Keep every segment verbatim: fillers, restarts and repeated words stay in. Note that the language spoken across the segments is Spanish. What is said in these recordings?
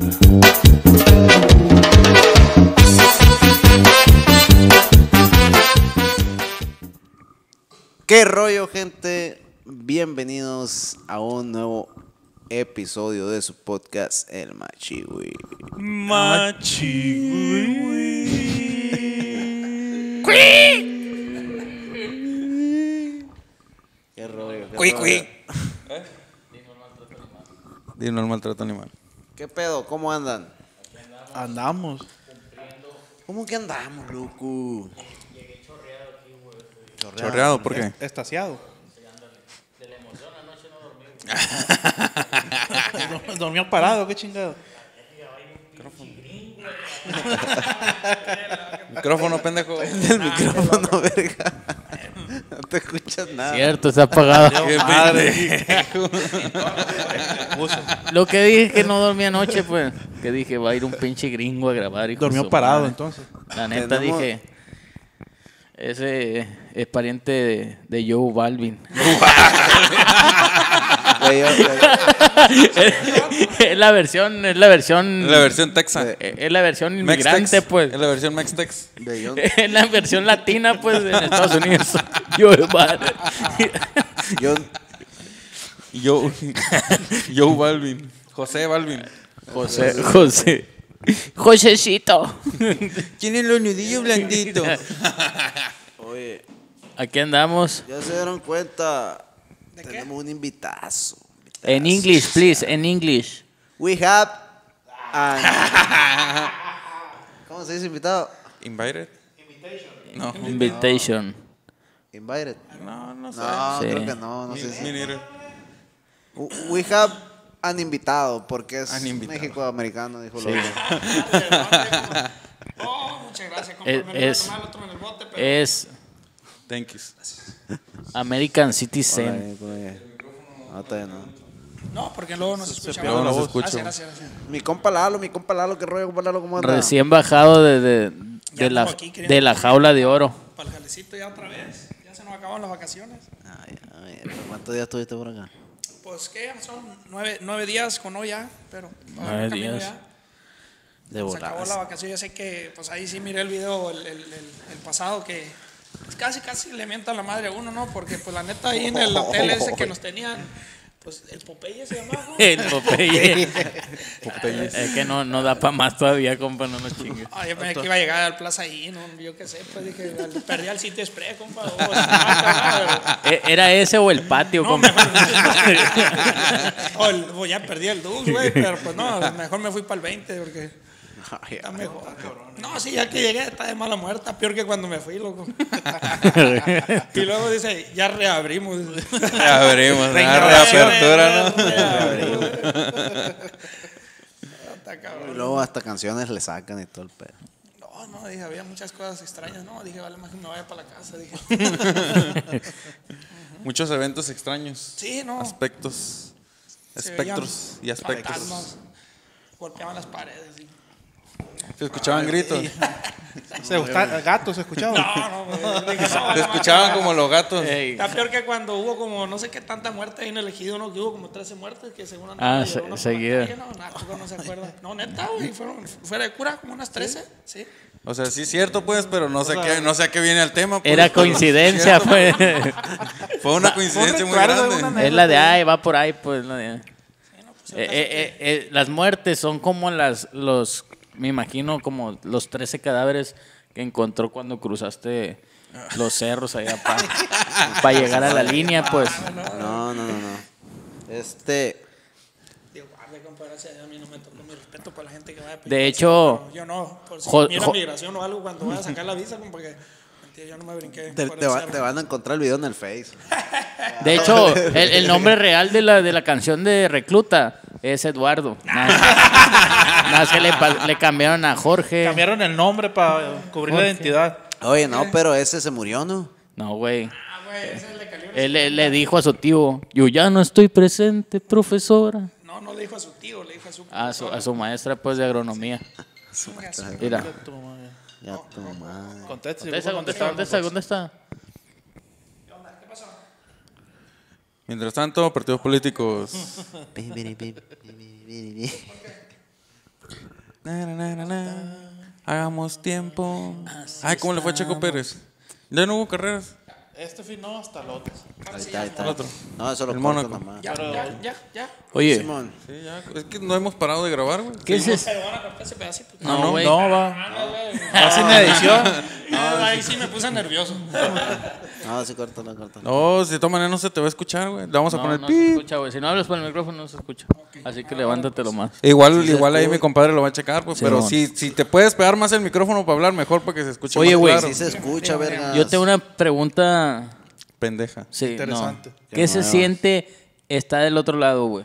¿Qué rollo, gente? Bienvenidos a un nuevo episodio de su podcast El Machiwi. Machiwi. ¿Qué rollo? ¿Qué Cui, rollo? cui. ¿Eh? Dino el maltrato animal. ¿Qué pedo? ¿Cómo andan? Andamos. ¿Cómo que andamos, loco? Chorreado, ¿por qué? Estaciado. Dormía parado, qué chingado. Micrófono, pendejo. El micrófono, verga. No te escuchas nada. Cierto, está apagado. Qué madre. Lo que dije es que no dormí anoche, pues. Que dije, va a ir un pinche gringo a grabar. hijo de Dormió su parado, madre. entonces. La neta Tenemos- dije, ese es pariente de, de Joe Balvin. Güey, yo- yo- es la versión, es la versión, La versión Texan. es es la versión inmigrante, Mex-Tex. pues. Es la versión Mex-Tex. de John- Es la versión latina, pues, en Estados Unidos. Joe Balvin. John- Joe. Joe Balvin. José Balvin. José, José. Josecito. Tiene los nudillos blanditos. Oye, Aquí andamos. ya se dieron cuenta. Tenemos un invitazo. En English, please, en English. We have an... ¿Cómo se dice invitado? Invited. No. Invitation. Invited. No, no sé. No, Sí. creo que no, no sé si... Me neither. We have an invitado, porque es An invitado. México-americano, dijo Sí. Lolo. Oh, muchas gracias, compa. Es- Me lo voy a es- tomar el otro en el bote, pero Es Thank you. American Citizen. Hola, por ahí. No, todavía no. no, porque luego no se escucha. Luego no se escucha. Gracias, gracias, gracias. Mi compa Lalo, mi compa Lalo, qué rollo, compa Lalo, ¿cómo anda? Recién bajado de, de, Ya de la, andamos aquí queriendo- de la jaula de oro. Para el jalecito ya otra vez. Ya se nos acaban las vacaciones. Ay, ay, ¿cuántos días estuviste por acá? Pues que son nueve, nueve días con hoy ya, pero Nueve camino días. ya. De Se acabó la volar. vacación. Yo sé que, pues ahí sí miré el video el, el, el, el pasado que pues, casi casi le mientan la madre a uno, ¿no? Porque pues la neta ahí en el hotel ese que nos tenían, pues el Popeye se llamaba, ¿no? El Popeye. Es que no, no da para más todavía, compa, no nos chingues. Ah, yo pensé que iba a llegar al Plaza ahí, no, yo qué sé, pues dije, perdí al City Express, compa. o sea, E- ¿Era ese o el patio, No, compa? mejor. O el- o ya perdí el Dux, güey, pero pues no, mejor me fui para el veinte porque Ay, está mejor. No, sí, ya que llegué está de mala muerte, peor que cuando me fui, loco. Y luego dice, ya reabrimos. Abrimos. Una Reinauguración, reapertura, ¿no? Está Y cabrón. luego hasta canciones le sacan y todo el pedo. No, no, dije, había muchas cosas extrañas. No, dije, vale más que me vaya para la casa, dije. Muchos eventos extraños. Sí, no. Aspectos. Se Espectros veían y aspectos. fantasmas, golpeaban las paredes. Y... Se escuchaban gritos. Se gusta, gato se escuchaba. No, no, güey. Dije, no, Se no, escuchaban no. como los gatos. Ey. Está peor que cuando hubo como no sé qué tanta muerte ahí en el ejido, ¿no? Que hubo como trece muertes que según Ah, andaba se- llevó uno por la seguida. calle, No, nah, chico, no se acuerda. No, neta, güey, fueron fuera de cura como unas trece, sí. O sea, sí es cierto, pues, pero no sé qué, no sé a qué viene el tema. pues. Era coincidencia, Cierto, pues. Fue una coincidencia muy recuerdo de grande. una- Es la de ahí, va por ahí, pues. la de- Sí, no, pues, Eh, eh, eh, eh, las muertes son como las, los, me imagino, como los trece cadáveres que encontró cuando cruzaste los cerros allá para llegar a la línea, pues. No, no, no, no. Este... digo, guarde, compa, gracias a Dios, a mí no me tocó mi respeto para la gente que vaya a pedir De asilo, hecho, pero yo no, por si jo- mira jo- migración o algo cuando vaya a sacar la visa, compa, que mentira, yo no me brinqué. Te, por te el va- cerro. te van a encontrar el video en el Face. De hecho, el, el nombre real de la, de la canción de Recluta es Eduardo. Nada, nada más que le, pa- le cambiaron a Jorge. Cambiaron el nombre para cubrir la identidad. Oye, no, pero ese se murió, ¿no? No, güey. Ah, güey, ese es el de calibre. Él, él le dijo a su tío, yo ya no estoy presente, profesora. No, no le dijo a su tío, le dijo a su A su, a su maestra, pues, de agronomía. profesor. Mira. Ya tu madre. Contesta, Contesta, contesta, contesta, contesta. Mientras tanto, partidos políticos. Pi, pi, pi, pi, pi, pi, pi. Na, na, na, na. Hagamos tiempo. Ay, ¿cómo le fue a Checo Pérez? Ya no hubo carreras. Este fin no, hasta el otro. Ahí está, ahí está. El otro. No, eso lo El corto Mónaco. nomás. Ya, ya, ya, ya. Oye, Simón. Sí, ya. Es que no hemos parado de grabar, güey. ¿qué es eso? Pero van a cortar ese pedacito. No, güey. No, va. Ah, no, güey. Va sin edición. No, ahí sí me puse nervioso. No, sí, córtalo, córtalo. No, si de todas maneras no se te va a escuchar, güey. Le vamos a No, poner no se pi. escucha, güey. Si no hablas por el micrófono, no se escucha. Así que levántatelo más. Igual, se igual ahí escucha. mi compadre lo va a checar, pues. Sí, pero mon. si, si te puedes pegar más el micrófono para hablar, mejor para que se escuche Oye, más güey, claro. Sí se escucha, verga. Yo tengo una pregunta. Pendeja. Sí, Interesante. no. ¿Qué se nueva. siente estar del otro lado, güey?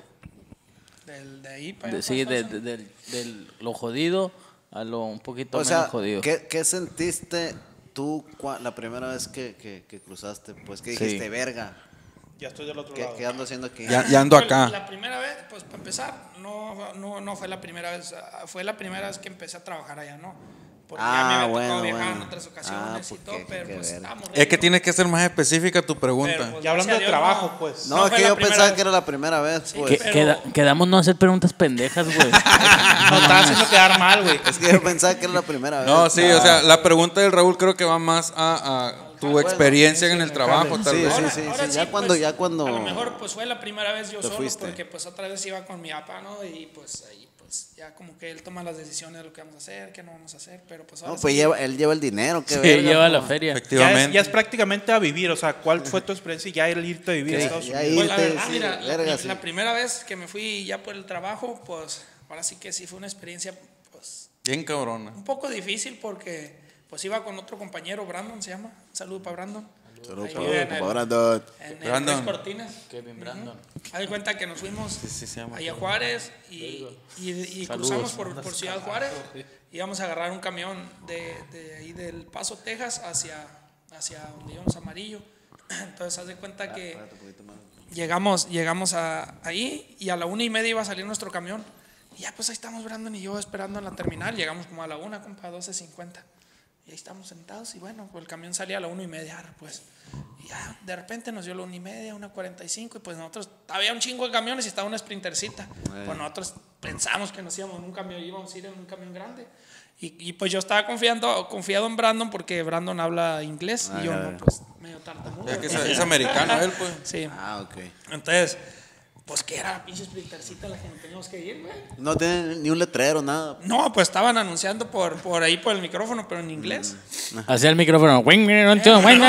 Del, de ahí para De- allá. sí, para de, allá. de- del, del lo jodido a lo un poquito O menos sea, jodido. ¿qué, qué sentiste tú cua- la primera vez que, que, que cruzaste? Pues que Sí. dijiste, verga, Ya estoy del otro ¿qué, lado. qué ando haciendo aquí? Ya, ya ando Fue acá. La primera vez, pues para empezar, no, no, no fue la primera vez, ah, fue la primera vez que empecé a trabajar allá, ¿no? Porque ya me Ah, había bueno, tocado viajar bueno. en otras ocasiones Ah, y pues, todo, qué- pero qué pues verga. estábamos Es que tiene que ser más específica tu pregunta. Pero, pues, Y hablando gracias a de Dios, trabajo, no. pues. No, No es fue que la yo primera pensaba vez. que era la primera vez, Sí, pues. Que- pero- queda- quedamos no hacer preguntas pendejas, güey. No estaba haciendo quedar mal, güey. Es que yo pensaba que era la primera vez. No, sí, o sea, la pregunta del Raúl creo que va más a, a tu experiencia en el trabajo, tal Sí, vez. sí, Ahora- sí, ahora sí, ya cuando- pues, ya cuando a lo mejor pues fue la primera vez yo te solo fuiste. porque pues otra vez iba con mi papá, ¿no? Y pues ahí pues ya como que él toma las decisiones de lo que vamos a hacer, qué no vamos a hacer, pero pues ahora No, pues sí, lleva, él lleva el dinero, qué Sí, verga, lleva la pues. feria. Ya es, Efectivamente. ya es prácticamente a vivir. O sea, ¿cuál fue tu experiencia ya el irte a vivir a Estados Ya Unidos? pues la irte, verdad, sí, mira, la, verga, la- sí. la primera vez que me fui ya por el trabajo, pues ahora sí que sí fue una experiencia pues Bien cabrona. un poco difícil porque pues iba con otro compañero, Brandon se llama, un saludo para Brandon. Saludos Ahí para- vive en para el- Brandon. En el Brandon. Tres Cortinas. Kevin Brandon. Haz de cuenta que nos fuimos Sí, sí, se llama. allá a Juárez y, y, y cruzamos por, por Ciudad Juárez. Íbamos a agarrar un camión de, de ahí del Paso, Texas, hacia, hacia donde íbamos a Amarillo. Entonces, haz de cuenta que llegamos, llegamos a, ahí y a la una y media iba a salir nuestro camión. Y ya, pues ahí estamos Brandon y yo esperando en la terminal. Llegamos como a la una, compa, doce cincuenta. Y ahí estamos sentados y bueno, pues el camión salía a la una y media, pues. Y ya, de repente nos dio la una y media, una cuarenta y cinco, y pues nosotros, había un chingo de camiones y estaba una sprintercita. Pues nosotros pensamos que nos íbamos en un camión, íbamos a ir en un camión grande. Y, y pues yo estaba confiando, confiado en Brandon porque Brandon habla inglés y yo Ah, no, pues medio tartamudo. Ya que es, es americano él, pues. Sí, Ah, ok. entonces, pues que era la pinche sprintercita la que nos teníamos que ir, güey. No tiene ni un letrero, nada. No, pues estaban anunciando por, por ahí por el micrófono, pero en inglés. Hacia el micrófono. Wing, wing, wing, wing, wing, wing.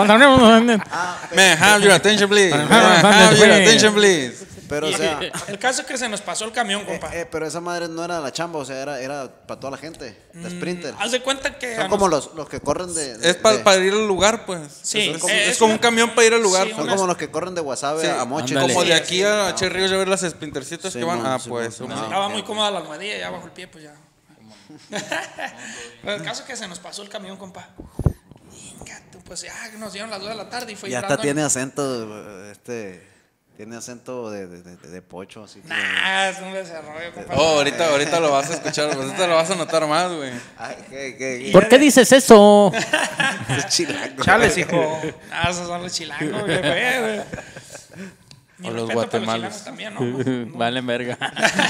May I have your attention, please? May I have your attention, please? Pero, o sea, El caso es que se nos pasó el camión, compa. eh, eh, pero esa madre no era la chamba, o sea, era, era para toda la gente, la sprinter. Haz de cuenta que... a Son como nos- los, los que corren de... de- Es para de- ir al lugar, pues. Sí, es como, eh, es es como una- un camión para ir al lugar. sí, pues. Son como los que corren de Guasave Sí, a Moche. ándale. Como de Sí, aquí sí, a Cherrillos ya ver las sprintercitas Sí, que van. mon, Ah, sí, pues. mon. ok. Estaba muy cómoda la almohadilla ya bajo el pie, pues ya. Pero el caso es que se nos pasó el camión, compa. Inga, tú, pues ya nos dieron las dos de la tarde y fue Y hasta Brandon. tiene acento, este... Tiene acento de, de, de, de pocho, así que... Nah, es un desarrollo, compa. Oh, ahorita, ahorita lo vas a escuchar, pues ahorita lo vas a notar más, güey. Ay, ¿qué, qué, ¿Por qué dices eso? qué? Es chilango. Chales, hijo. Ah, esos son los chilangos, güey, güey, güey. Mi O los respeto para guatemalos. chilangos también, ¿no? Valen verga.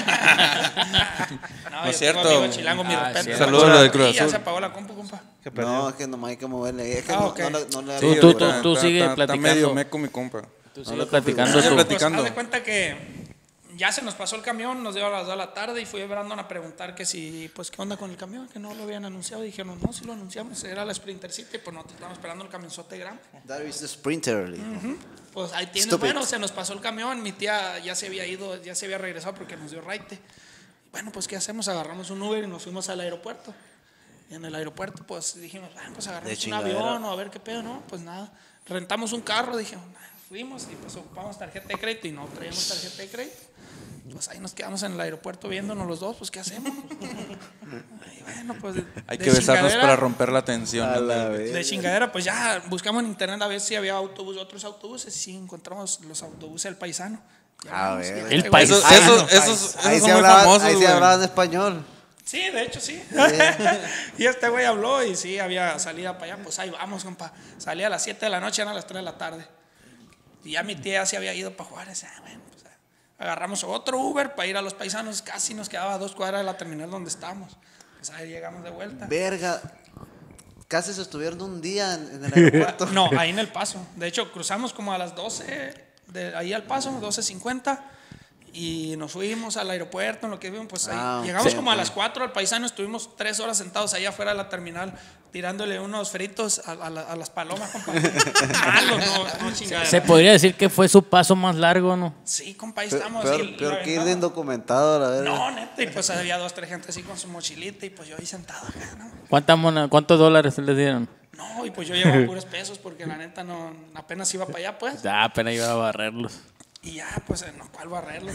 No, es yo cierto. tengo amigo chilango, mi Ah, respeto. cierto. Saludos a los de Cruz Y ya Azul. se apagó la compu, compa. Que perdió. No, es que nomás hay que moverle. Es que Ah, no, ok. no le, no le Tú, Sí, tú, está- tú está- sigue está- platicando. Está medio meco mi compa. Tú sigue platicando Sigue tú. platicando. Pues, haz de cuenta que ya se nos pasó el camión, nos dio a las dos de la tarde y fui a Brandon a preguntar que si, pues, ¿qué onda con el camión? Que no lo habían anunciado. Y dijeron, no, sí lo anunciamos, era la Sprinter City, pues nosotros estábamos esperando el camionzote grande. That is the sprinter. Pues ahí tienes, Stupid. bueno, se nos pasó el camión, mi tía ya se había ido, ya se había regresado porque nos dio raite. Bueno, pues, ¿qué hacemos? Agarramos un Uber y nos fuimos al aeropuerto. Y en el aeropuerto, pues, dijimos, ah, pues, agarramos un chingadera. avión o a ver qué pedo, ¿no? Pues nada, rentamos un carro, dijimos, nah, fuimos y pues ocupamos tarjeta de crédito y no traíamos tarjeta de crédito. Pues ahí nos quedamos en el aeropuerto viéndonos los dos, pues, ¿qué hacemos? Y bueno, pues, de- Hay de que besarnos chingadera- para romper la tensión. A la ¿no? vez. de chingadera, pues ya buscamos en internet a ver si había autobús, otros autobuses, y sí encontramos los autobuses del paisano. Ya A hablamos, ver. y El este güey- paisano. Esos, esos, esos, Ahí esos se son muy hablaba, famosos, ahí se güey. hablaba en español. Sí, de hecho sí. Y este güey habló y sí, había salida para allá, pues ahí vamos, compa. Salía a las siete de la noche, eran a las tres de la tarde. Y ya mi tía se había ido para Juárez. Ah, bueno, pues, agarramos otro Uber para ir a Los Paisanos. Casi nos quedaba a dos cuadras de la terminal donde estábamos. Pues ahí llegamos de vuelta. Verga. Casi se estuvieron un día en, en el aeropuerto. No, ahí en El Paso. De hecho, cruzamos como a las doce, de ahí al Paso, doce cincuenta. Y nos fuimos al aeropuerto, en lo que vimos, pues ahí. Ah, Llegamos sí, como a sí. las cuatro al Paisano, estuvimos tres horas sentados ahí afuera de la terminal, tirándole unos fritos a, a, la- a las palomas, compa. Malos, no, no chingadera. Se podría decir que fue su paso más largo, ¿no? Sí, compa, ahí Pe- estamos. peor así, peor que ir de reventado. indocumentado, la verdad. No, neta, y pues había dos, tres gente así con su mochilita y pues yo ahí sentado acá, ¿no? ¿Cuántas mona- ¿Cuántos dólares les dieron? No, y pues yo llevaba puros pesos porque la neta no, apenas iba para allá, pues. Ah, apenas iba a barrerlos. Y ya, pues, no, ¿cuál barrerlo?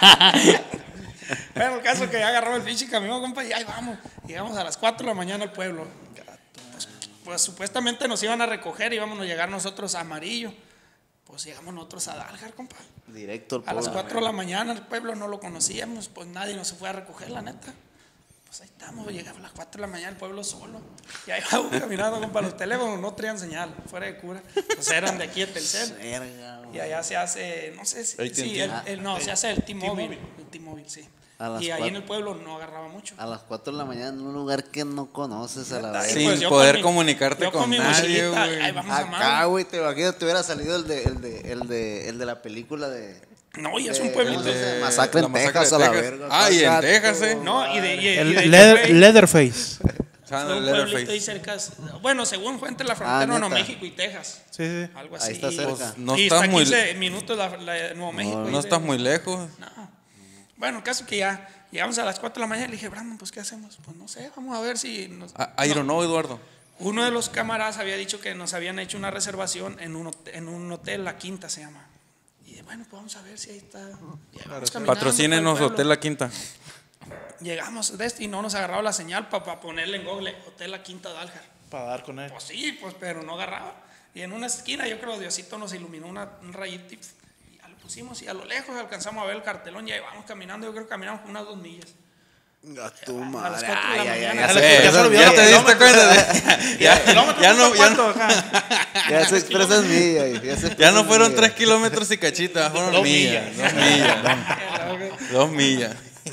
Bueno, el caso que ya agarramos el pinche camión, compa, y ahí vamos. Llegamos a las cuatro de la mañana al pueblo. Pues, pues, supuestamente nos iban a recoger y íbamos a llegar nosotros a Amarillo. Pues llegamos nosotros a Dalgar, compa. Directo al A las pueblo. cuatro de la mañana el pueblo no lo conocíamos, pues nadie nos fue a recoger, la neta. Pues ahí estamos, llegamos a las cuatro de la mañana el pueblo solo. Y ahí vamos caminando, compa, los teléfonos no traían señal, fuera de cura. Pues eran de aquí de Telcel. Verga, Y allá se hace, no sé si, A T and T. sí, el, el- no, se hace el T-Mobile, el T-Mobile, sí. A las Y ahí cuatro. en el pueblo no agarraba mucho. A las cuatro de la mañana en un lugar que no conoces a la Ay, verga. Sin pues yo poder con mi- comunicarte yo con mi nadie, mochilita, güey. ahí vamos a Acá, madre. güey, te imagino te hubiera salido el de, el de, el de, el de la película de. No, y es de- un pueblito. ¿cómo se dice? Eh, Masacre la en masacre Texas de a la Texas. verga. Ah, y en Acá, Texas, todo. eh. No, y de, y, y de El hecho Leather- fue- Leatherface. Estaban fue en un el pueblito Leatherface. ahí cerca. Bueno, según fue entre la frontera Ah, Nuevo neta. México y Texas. Sí, sí. Algo así. Ahí está cerca. Pues, no y estás está muy- quince minutos la, la de Nuevo México. ahí No de- estás muy lejos. No. Bueno, el caso que ya llegamos a las cuatro de la mañana y le dije, Brandon, pues ¿qué hacemos? Pues no sé, vamos a ver si nos... A- Iron, no, Eduardo. Uno de los camaradas había dicho que nos habían hecho una reservación en un hotel, en un hotel La Quinta se llama. Y dije, bueno, pues vamos a ver si ahí está. Y vamos caminando Patrocínenos por el Hotel pueblo. La Quinta. Llegamos de este y no nos agarraba la señal para ponerle en Google Hotel La Quinta de Aljar. Para dar con él. Pues sí, pues, pero no agarraba. Y en una esquina, yo creo, Diosito nos iluminó una, un rayito y, y ya lo pusimos. Y a lo lejos alcanzamos a ver el cartelón y ahí vamos caminando. Yo creo que caminamos unas dos millas. A tu A las madre. cuatro de la Ay, ay, ay, mañana. ya se- Eh, ya se olvidó ya los te diste kilómetros. cuenta. de- Ya, Kilómetros, ya no, ya no, ¿cuánto acá? Ya se expresan millas. Ya, se ya expresan no fueron millas. tres kilómetros y cachitas, fueron Dos millas. millas. Dos millas. Dos millas.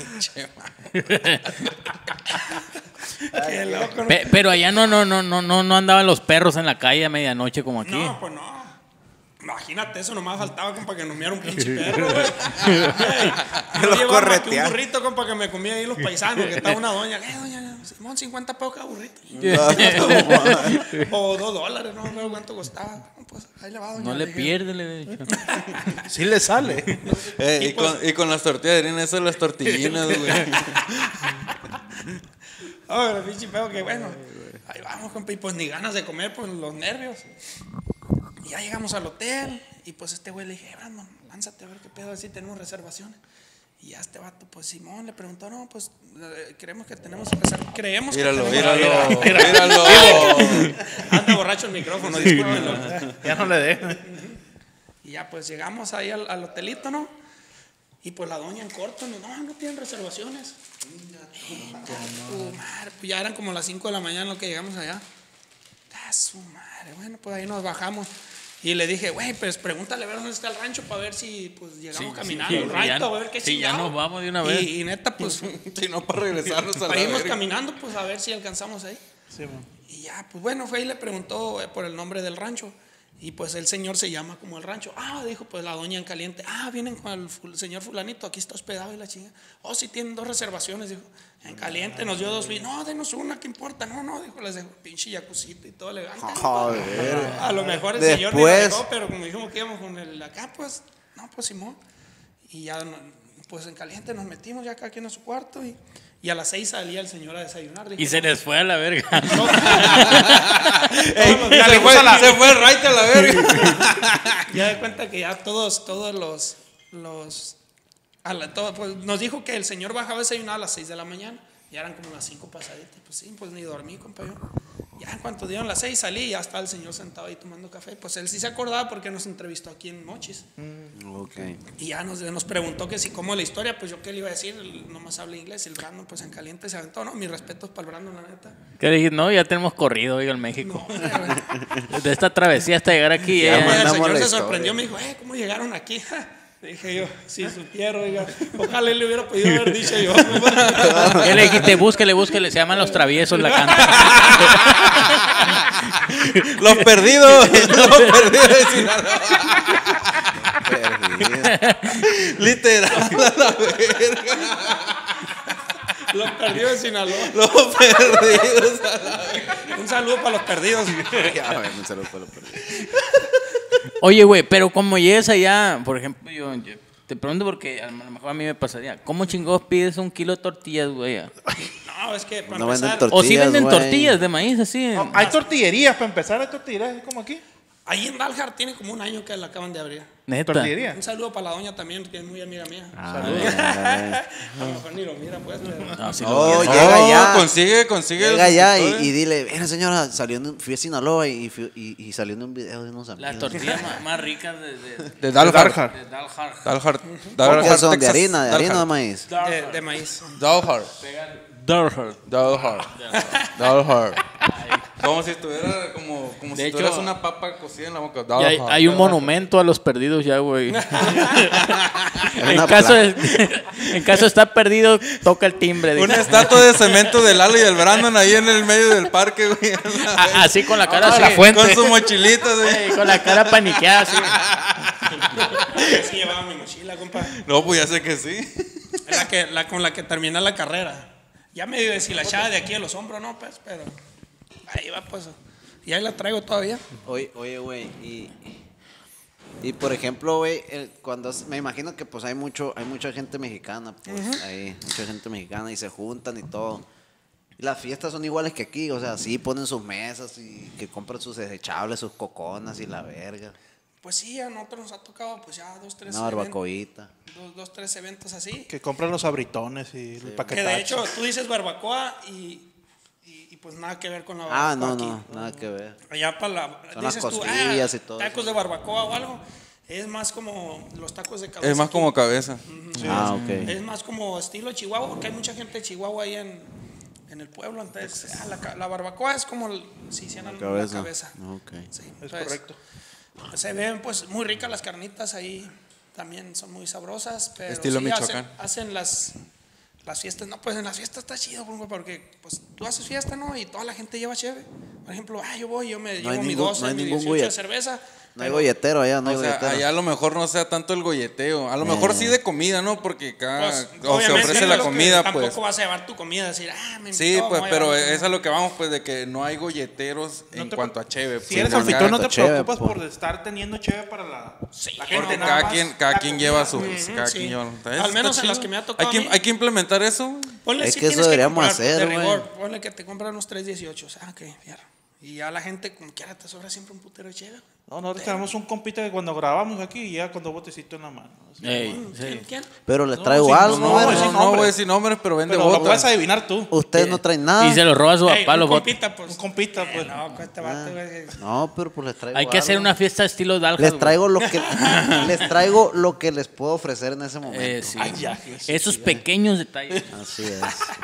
Qué loco, ¿no? Pe- pero allá no, no, no, no, no, no andaban los perros en la calle a medianoche como aquí. No, pues no. Imagínate eso, nomás faltaba compa que nos miara un pinche perro, güey. Ey, Los yo llevaba más que un correteaba. burrito, compa, que me comía ahí los paisanos, que estaba una doña. Eh, doña, Simón, cincuenta pesos cada burrito. O dos dólares, no me cuánto costaba. No, pues ahí le va, doña. No le dije. pierde, le he dicho. Sí le sale. Eh, y, Y pues- con, y con las tortillas de harina, eso de las tortillinas, güey. Oh, pero pinche pedo que bueno. Ahí vamos, compa, y pues ni ganas de comer, pues los nervios. Y ya llegamos al hotel y pues este güey le dije, "Eh, Brandon, lánzate a ver qué pedo, a ver si tenemos reservaciones." Y ya este vato, pues Simón le preguntó, no, pues eh, creemos que tenemos reservaciones. Creemos Míralo, que tenemos míralo, míralo. Anda borracho el micrófono, discúlpenlo. Ya no le dejan. Y ya pues llegamos ahí al, al hotelito, ¿no? Y pues la doña en corto, no, no, no tienen reservaciones. Eh, tu madre, pues ya eran como las cinco de la mañana lo que llegamos allá. Ah, su madre, bueno, pues ahí nos bajamos. Y le dije, güey, pues pregúntale a ver dónde está el rancho para ver si pues llegamos caminando sí, un sí, ya- rato, a ver qué sí, ya chingado. nos vamos de una vez. Y, y neta, pues, Si no, para regresarnos a la para irnos verga. caminando, pues a ver si alcanzamos ahí. Sí, man. Y ya, pues bueno, fue y le preguntó eh, por el nombre del rancho. Y pues el señor se llama como el rancho. Ah, dijo pues la doña en caliente. Ah, vienen con el ful- señor fulanito, aquí está hospedado y la chinga. Oh, sí tienen dos reservaciones, dijo. En caliente nos dio dos. No, denos una, ¿qué importa? No, no, dijo, les dejó pinche jacuzito y todo elegante. Joder. A lo mejor el señor ni Después- lo dejó, pero como dijimos que íbamos con el acá, pues, no, pues Simón. Y ya, no- pues en caliente nos metimos ya cada quien a su cuarto y, y a las seis salía el señor a desayunar. Dijo, Y se les fue a la verga. Ey, Todos los se, días fue, le gusta se fue el right a la verga. Ya de cuenta que ya todos, todos los, los a la- todo, pues, nos dijo que el señor bajaba a desayunar a las seis de la mañana. Ya eran como las cinco pasaditas. Pues sí, pues ni dormí, compañero. Ya en cuanto dieron las seis salí y ya estaba el señor sentado ahí tomando café. Pues él sí se acordaba porque nos entrevistó aquí en Mochis. Ok. Y ya nos, nos preguntó que si cómo la historia, pues yo qué le iba a decir, él nomás habla inglés. Y el Brandon pues en caliente se aventó, ¿no? Mis respetos para el Brandon, la neta. ¿Qué dije? No, ya tenemos corrido, oiga, en México. De esta travesía hasta llegar aquí. Ya, eh, Pues el mandamos señor la se historia. sorprendió, me dijo, eh, ¿cómo llegaron aquí? Dije yo, si supiera, oiga, ojalá le hubiera podido haber dicho yo. ¿Qué le dijiste? Búsquele, búsquele. Se llaman Los Traviesos la canta. Los perdidos. Los perdidos de Sinaloa. Perdido. Literal, a la verga. Los perdidos de Sinaloa. Los perdidos a la verga. Un saludo para los perdidos. Ya, bueno, un saludo para los perdidos. Oye, güey, pero como llegues allá, por ejemplo, yo, yo te pregunto porque a lo mejor a mí me pasaría. ¿Cómo chingados pides un kilo de tortillas, güey? No, es que para No venden empezar, tortillas. O si venden güey. tortillas de maíz, así. No, hay tortillerías, para empezar, hay tortillerías como aquí. ahí en Dalhart tiene como un año que la acaban de abrir. Neta. Tortillería. Un saludo para la doña también, que es muy amiga mía. Ah, Saludos. dale. A lo mejor ni lo mira, pues. Pero... No, sí lo Oh, quiero. llega Oh, ya. consigue, consigue. Llega los ya y, suscriptores. y dile, mira señora, salió en un- fui a Sinaloa y, fui- y, y salió en un video de unos amigos. Las tortillas más, más ricas de, de, De Dalhart. de Dalhart. Dalhart. ¿Qué Dalhart, son? ¿De Texas. harina? ¿De harina o de Dalhart. maíz? de, de maíz. Dalhart. Dalhart. Dalhart. Dalhart. Como si estuviera, como, como De si hecho, tuvieras una papa cocida en la boca. Y hay, Dalhart. hay un monumento a los perdidos ya, güey. en, una caso de, en caso de estar perdido, toca el timbre. dice. Una estatua de cemento del Lalo y del Brandon ahí en el medio del parque, güey. A- así con la cara Ah, así. la fuente. Con su mochilita, güey. Ey, con la cara paniqueada así. Sí, llevaba mi mochila, compa. No, pues ya sé que sí. Es la, que, la con la que terminé la carrera. Ya medio deshilachada de aquí a los hombros, ¿no? Pues, pero ahí va, pues. Y ahí la traigo todavía. Oye, oye, güey, y, y por ejemplo, güey, el- cuando es- me imagino que pues hay mucho, hay mucha gente mexicana, pues, ahí, mucha gente mexicana y se juntan y todo. Y las fiestas son iguales que aquí, o sea, sí ponen sus mesas y que compran sus desechables, sus coconas y la verga. Pues sí, a nosotros nos ha tocado, pues ya dos, tres Una eventos. barbacoita. Dos, dos, tres eventos así. Que compran los abritones y el Que paquetazo. de hecho tú dices barbacoa y, y, y, pues nada que ver con la barbacoa. Ah, no, aquí. no, nada que ver. Allá para la. Son las dices tú, costillas ah, y todo tacos eso. de barbacoa o algo. Es más como los tacos de cabeza. Es más aquí. como cabeza. Ah, ok. Es más como estilo Chihuahua, porque hay mucha gente de Chihuahua ahí en, en el pueblo. Entonces, ah, la, ca- la barbacoa es como el- si hicieran la cabeza. Cabeza. Ok. Sí, Es entonces, correcto. se ven pues muy ricas las carnitas ahí, también son muy sabrosas, pero Estilo sí, Michoacán. hacen, hacen las, las fiestas, no, pues en las fiestas está chido, porque pues tú haces fiesta, ¿no? Y toda la gente lleva chévere. Por ejemplo, ah, yo voy, yo me No hay llevo mi ningún- doce, no hay mi ningún dieciocho de gollet- cerveza. No hay pero- golletero allá, no hay O sea, golletero. allá a lo mejor no sea tanto el golleteo. A lo mejor Eh. sí de comida, ¿no? Porque cada. Pues, o se obviamente, ofrece no la es lo que- comida, tampoco pues. vas a llevar tu comida, decir, ah, me Sí, invitó, pues, voy a pero llevar mi es a lo que vamos, pues, de que no hay golleteros No en te cuanto pre- a cheve. Si pues, eres acá- anfitrión, no te chévere, preocupas pues. por estar teniendo chévere para la, Sí, la gente. Porque nada cada más quien, cada la quien comida, lleva su. pues. Cada sí. quien lleva. Al Está menos en chido. las que me ha tocado Hay a que, mí. hay que implementar eso. Ponle, Es sí que eso tienes deberíamos comprar, hacer, de güey. rigor. Ponle que te compran unos tres dieciocho. Ah, ok, fierro. Y ya la gente, como quiera, te sobra siempre un putero de chévere. No, nosotros tenemos un compita que cuando grabamos aquí llega con dos botecitos en la mano. así. Ey, ¿Quién? sí. ¿Quién? Pero les No, traigo sí, algo, no, No, güey. no, no, sí, no nombre. voy a decir nombres, pero vende Pero lo puedes botas. adivinar tú. Ustedes no traen nada. Y se lo roba a su Ey, papá un los botes. compita, pues. Un compita, Eh, pues. no, con este vato, güey. No, pero pues les traigo Hay que hacer algo. una fiesta estilo Dalhart. Les güey. traigo lo que les traigo lo que les puedo ofrecer en ese momento. Eh, sí. Ay, ya, Esos pequeños detalles. Así es.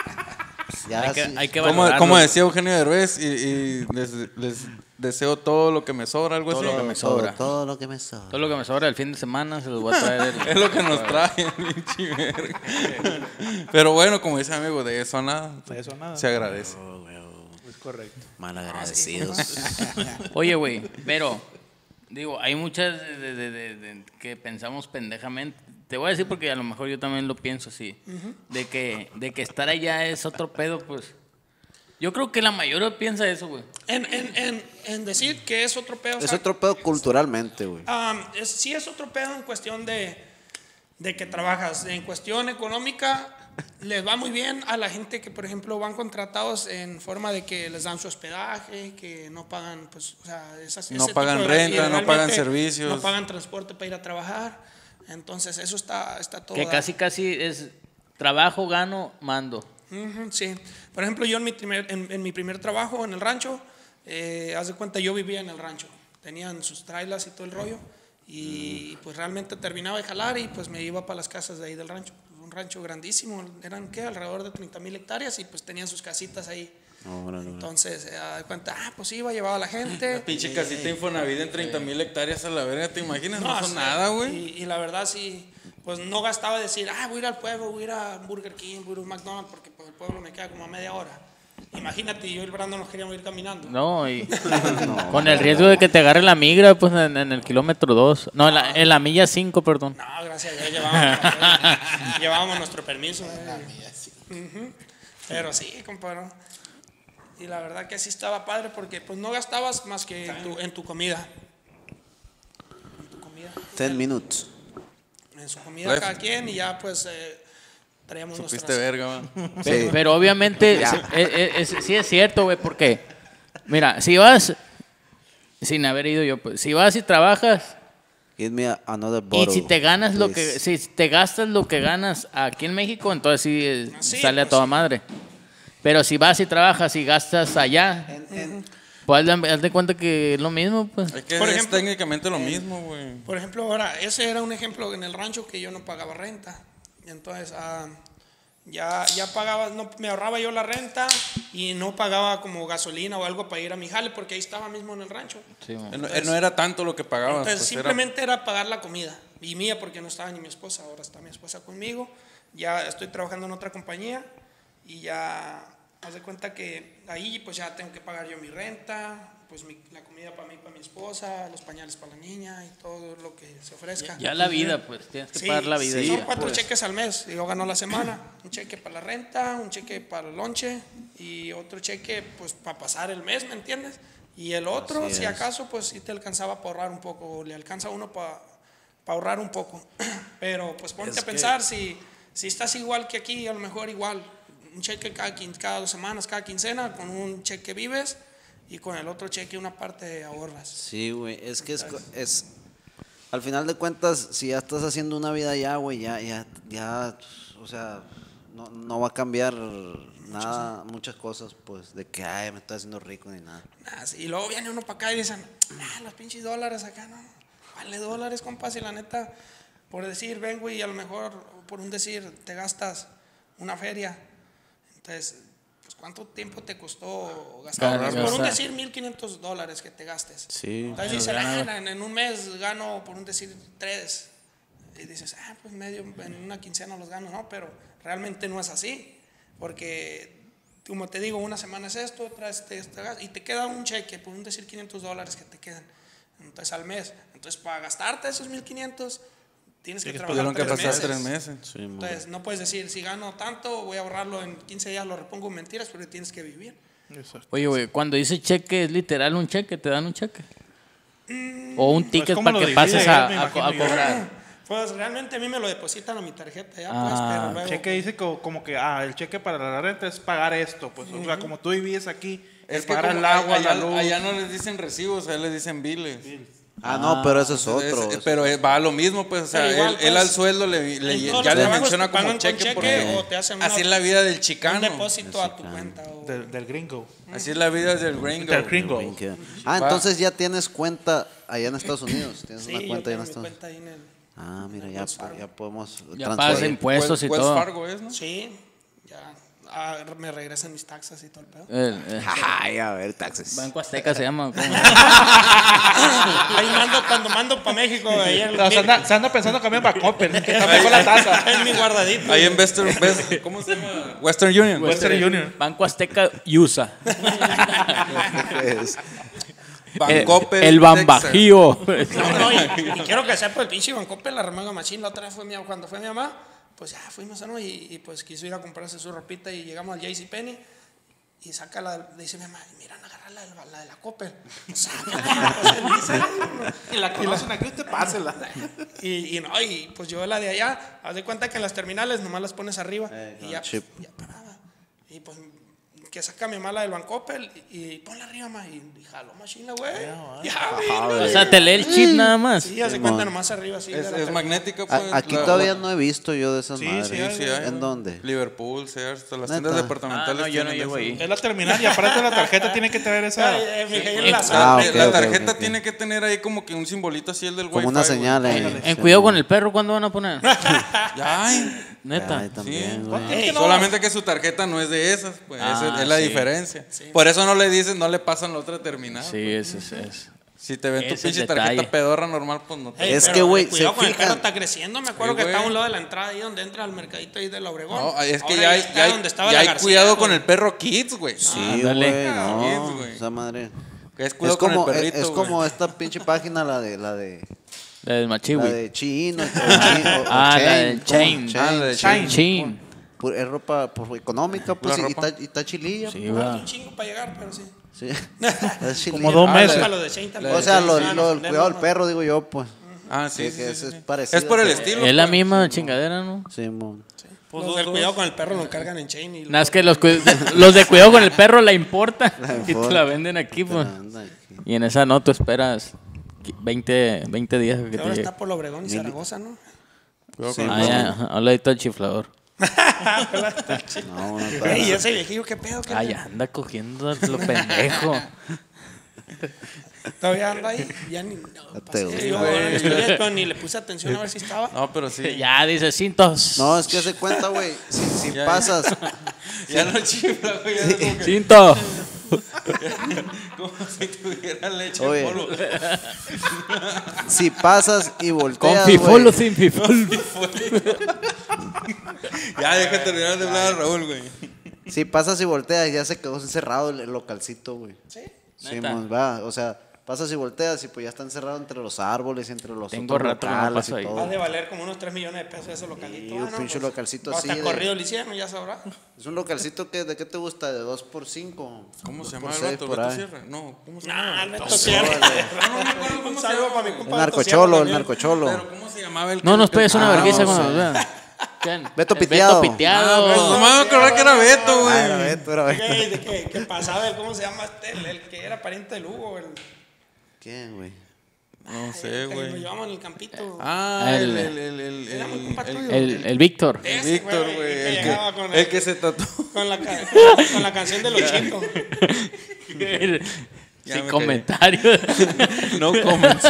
Ya Hay que, sí. hay que Como, valorarlos. como decía Eugenio Derbez, y, y les, les deseo todo lo que me sobra, algo así. lo que me todo, sobra. todo lo que me sobra. Todo lo que me sobra el fin de semana se los voy a traer. el- Es lo que nos trae, pinche verga. Pero bueno, como dice amigo, de eso a nada. De eso a nada. Se agradece. Es correcto. Mal agradecidos. Oye, güey, pero digo, hay muchas de, de- de- de- de- que pensamos pendejamente. Te voy a decir porque a lo mejor yo también lo pienso así. De que de que estar allá es otro pedo, pues. Yo creo que la mayoría piensa eso, güey. En, en, en, en decir que es otro pedo. o Es sea, otro pedo culturalmente, güey. um, es- sí es otro pedo en cuestión de, de que trabajas. En cuestión económica, les va muy bien a la gente que, por ejemplo, van contratados en forma de que les dan su hospedaje, que no pagan, pues, o sea, esas, No ese pagan tipo de- renta, y no pagan realmente servicios. No pagan transporte para ir a trabajar. Entonces, eso está, está todo. Que dado. casi, casi es trabajo, gano, mando. Ujú, sí. Por ejemplo, yo en mi primer, en, en mi primer trabajo en el rancho, eh, haz de cuenta, yo vivía en el rancho. Tenían sus trailers y todo el rollo. Y pues realmente terminaba de jalar y pues me iba para las casas de ahí del rancho. Un rancho grandísimo, eran ¿qué? Alrededor de treinta mil hectáreas y pues tenían sus casitas ahí. Órale, órale. Entonces, se da cuenta, ah, pues iba, llevaba a la gente. Pinche casita Infonavit en treinta mil hectáreas a la verga, ¿te imaginas? No, son sí, nada, güey. Y, y la verdad sí, pues no gastaba decir, ah, voy a ir al pueblo, voy a ir a Burger King, voy a ir a un McDonald's, porque pues, el pueblo me queda como a media hora. Imagínate, yo y el Brandon nos queríamos ir caminando. No, y con el riesgo de que te agarre la migra, pues en, en el kilómetro dos. No, en la, en la milla cinco, perdón. No, gracias a Dios llevábamos, eh, llevábamos nuestro permiso. Eh. Uh-huh. Pero sí, compadre. Y la verdad que sí estaba padre porque pues no gastabas más que en tu, en tu comida. En tu comida. Ten minutes. En su comida cada quien y ya pues eh, traíamos Supiste nuestras... verga, va. Pe- Pero obviamente, sí, es, es- sí es cierto, güey, porque, mira, si vas, sin haber ido yo, pues, si vas y trabajas, Give me a- another y bottle. si te ganas lo que, please. si te gastas lo que ganas aquí en México, entonces sí, eh, Sí, sale a pues toda sí. madre. Pero si vas y trabajas y gastas allá, pues haz de, haz de cuenta que es lo mismo, pues. Es que Por es ejemplo, técnicamente lo mismo, güey. Por ejemplo, ahora, ese era un ejemplo en el rancho que yo no pagaba renta. Entonces, ah, ya, ya pagaba, no, me ahorraba yo la renta y no pagaba como gasolina o algo para ir a mi jale porque ahí estaba mismo en el rancho. Sí, mo. No, no era tanto lo que pagabas. Entonces, pues, era- simplemente era... pagar la comida. Y mía porque no estaba ni mi esposa, ahora está mi esposa conmigo. Ya estoy trabajando en otra compañía y ya, haz de cuenta que ahí pues ya tengo que pagar yo mi renta, pues mi- la comida para mí, para mi esposa, los pañales para la niña y todo lo que se ofrezca. Ya la vida, pues, tienes que Sí, pagar la vida. sí, ya. son cuatro cheques al mes. Yo gano la semana. Un cheque para la renta, un cheque para el lonche y otro cheque pues para pasar el mes, ¿me entiendes? Y el otro, Así si es. acaso, pues sí te alcanzaba para ahorrar un poco, o le alcanza a uno para ahorrar un poco. Pero pues ponte Es a pensar, si, si estás igual que aquí, a lo mejor igual, un cheque cada, quin- cada dos semanas, cada quincena, con un cheque vives y con el otro cheque una parte ahorras. Sí, güey, es que es, co- es, al final de cuentas, si ya estás haciendo una vida ya, güey, ya, ya, ya, o sea, no, no va a cambiar nada, muchas cosas, pues, de que, ay, me estoy haciendo rico ni nada. Ah, sí, y luego viene uno para acá y dicen, ah, los pinches dólares acá, no, vale dólares, compas, y la neta, por decir, vengo y a lo mejor, por un decir, te gastas una feria, entonces, pues, ¿cuánto tiempo te costó gastar? Claro, por un gastar. decir, mil quinientos dólares que te gastes. Sí. Entonces dicen, ah, en, en un mes gano, por un decir, tres. Y dices, ah, pues medio, en una quincena los gano, no, pero realmente no es así, porque como te digo, una semana es esto, otra es este, este, y te queda un cheque, por un decir quinientos dólares que te quedan, entonces al mes. Entonces para gastarte esos mil quinientos tienes que trabajar Tuvieron que tres pasar meses. tres meses. Sí, muy Entonces no puedes decir, si gano tanto, voy a ahorrarlo en quince días, lo repongo en mentiras, pero tienes que vivir. Exacto. Oye, güey, cuando dice cheque, ¿es literal un cheque? ¿Te dan un cheque? ¿O un ticket como para lo que divide, pases me a, a, imagino a yo. cobrar? Pues realmente a mí me lo depositan a mi tarjeta ya, Ah, pues, pero luego... Cheque dice como, como que, ah, el cheque para la renta es pagar esto, pues, o sea, como tú vivías aquí, es, Es que pagar como el agua, allá, la luz. allá no les dicen recibos, allá les dicen biles. Ah, no, pero eso es Entonces, otro. es- eso- pero es- va a lo mismo, pues, o sea, Pero igual, él, él pues, al sueldo le, le- en todos ya los le trabajos menciona te pagan como con cheque, cheque porque o te hacen una- así es la vida del un chicano. depósito a tu cuenta. O... Del, del gringo. Así es la vida del gringo. Del gringo. Ah, entonces ya tienes cuenta allá en Estados Unidos. Tienes Sí, una yo cuenta allá en tengo mi Estados cuenta ahí en el... Ah, mira, ya, ya podemos Ya transferir. pagas impuestos y Wells todo. Fargo es, ¿no? Sí, ya ah, me regresan mis taxas y todo el pedo. Eh, eh, Ay, a ver, taxes. Banco Azteca se llama. ¿cómo? Ahí mando, cuando mando para México, ahí en, No, se, anda, se anda pensando cambiar para Coppel, que está mejor la tasa. en mi guardadito. Ahí en Western, West- ¿cómo se llama? Western Union. Western Union. Banco Azteca y U S A. Es- Bancoppel, el el Texas. Bambajío. No, no, y, y quiero que sepa el pinche Bancoppel, la remanga machín. La otra vez fue mi, cuando fue mi mamá, pues ya fuimos, ¿no? Y, y pues quiso ir a comprarse su ropita y llegamos al JCPenney y saca la, dice mi mamá, mira, agarra la, la, la de la Coppel. Sácala, pues, él dice, Y la conocen aquí, usted pásela. y, y no, y pues yo la de allá, haz de cuenta que en las terminales nomás las pones arriba Eh, y ya, chip. ya paraba. Y pues que saca mi mamá la del Bancoppel y, y ponla arriba más y, y jaló machina, güey. Ya, O sea, te lee el chip nada más. sí, haz de cuenta nomás arriba así. Es, de la es terminal. magnética, A- pues. aquí la- todavía la- no he visto yo de esas Sí, madres. sí, Sí, sí, hay. ¿En dónde? Liverpool, Sears, todas las ¿Neta? tiendas Ah, departamentales. no, yo no tienen llevo eso. ahí. Es la terminal y aparte la tarjeta tiene que tener esa. Ay, eh, mi hija, Sí. la Ah, sabe. Ah, ok, la ok, tarjeta ok. tiene que tener ahí como que un simbolito así, el del Como Wi-Fi. una güey. señal. eh. En cuidado con el perro, ¿cuándo van a poner? Ya, ay, Neta. Ay, también, Sí. güey. Ey, Solamente que su tarjeta no es de esas, pues. Ah. Esa es la sí. diferencia. Por eso no le dicen, no le pasan la otra terminal. Sí, eso es. es. Si te ven tu Ese es pinche el tarjeta detalle. pedorra normal, pues no te... Ey, Es pero que, güey, cuidado se con el perro, fijan. está creciendo. Me acuerdo Sí, que güey. está a un lado de la entrada ahí donde entra al mercadito ahí del Obregón. No, es que Ahora ya hay, está ya hay, donde estaba ya la hay García, cuidado güey. con el perro Kids, güey. Sí, ándale. güey, no, Kids, güey. esa madre. Es Es cuidado con como, el perrito, es, es güey. como esta pinche página, la de, la de, La del la machiwi. de Chino. o Chin- o- o Ah, la Chain, del ¿cómo? Chain. Ah, la de Chin. Chin. Pu- Es ropa pues, económica, pues, Pura y ropa. está, y está chililla. Sí, pues. Falta va. un chingo para llegar, pero sí. Sí. Es chililla. Como dos Ah, meses. la- Para los de Shane también. O sea, lo, Sí, lo- el no, cuidado no, del perro, digo yo, pues. Ah, sí, Que- sí, que sí, es, sí. es parecido. Es por el pero- estilo. Es la pues. misma chingadera, ¿no? Sí, mon. Pues Los los del dos. cuidado con el perro lo cargan en Chain y Nada, es que los, cu- los de cuidado con el perro la importa. La Y te importa. la venden aquí, pues. Anda aquí. Y en esa no, tú esperas veinte, veinte días que que te ahora llegue. está por Obregón y Zaragoza, ¿no? Cuidado Sí, con el Ah, mon. perro. ya, ajá, habla ahorita el chiflador. No, no, Ey, ese viejillo, ¿qué pedo? ¿Qué Ay, anda cogiendo lo pendejo. Todavía anda ahí. Ya ni. No, te pasé, gusta, yo, güey. en el estudio, pero ni le puse atención a ver si estaba. No, pero sí. Ya dice cintos. No, es que se cuenta, güey. Si, si Ya, pasas, Ya no chifla, güey. Ya es como, que- Cinto. como si tuviera leche Oye. en polvo. si pasas y Con volteas, fifolo, güey. sin fifolo. Ya, deja terminar de hablar a Raúl, güey. Si pasas y volteas, ya se quedó encerrado el, el localcito, güey. Sí. Sí, ¿Neta? mon, va. O sea, pasas y volteas y pues ya está encerrado entre los árboles y entre los Tengo otros rato que no locales paso y ahí. todo. Va de valer como unos tres millones de pesos ese localito. Sí, un Ah, no, pinche localcito así Hasta de- corrido le hicieron, ya sabrá. Es un localcito que, ¿de qué te gusta? ¿De dos por cinco? ¿Cómo se dos llama por el seis, vato? por ¿Beto ahí. Sierra? No, ¿cómo se Nah, llama? Alberto Sierra. Un saludo para mi El compa. narcocholo, el narcocholo. Pero ¿cómo se llamaba el No nos pegues una Ah, vergüenza no cuando sé. nos vean. ¿Quién? Beto El Piteado. Beto Piteado. Ah, no me acordaba que era Beto, Ah, era güey. Beto, era Beto. ¿Qué, de qué, qué pasaba? El- ¿Cómo se llama este? El, el que era pariente del Hugo. El, ¿Quién, güey? No sé, el que lo güey. llevamos en el campito. Ah, el, El- el, el, el, Era muy el, compa el- tuyo. El, el Víctor. el Ese, Víctor, güey, güey. que El llegaba que, con el el- que se tatuó. Con la, ca- con, la, con la canción de los chicos. Ya Sin me comentarios. No comments.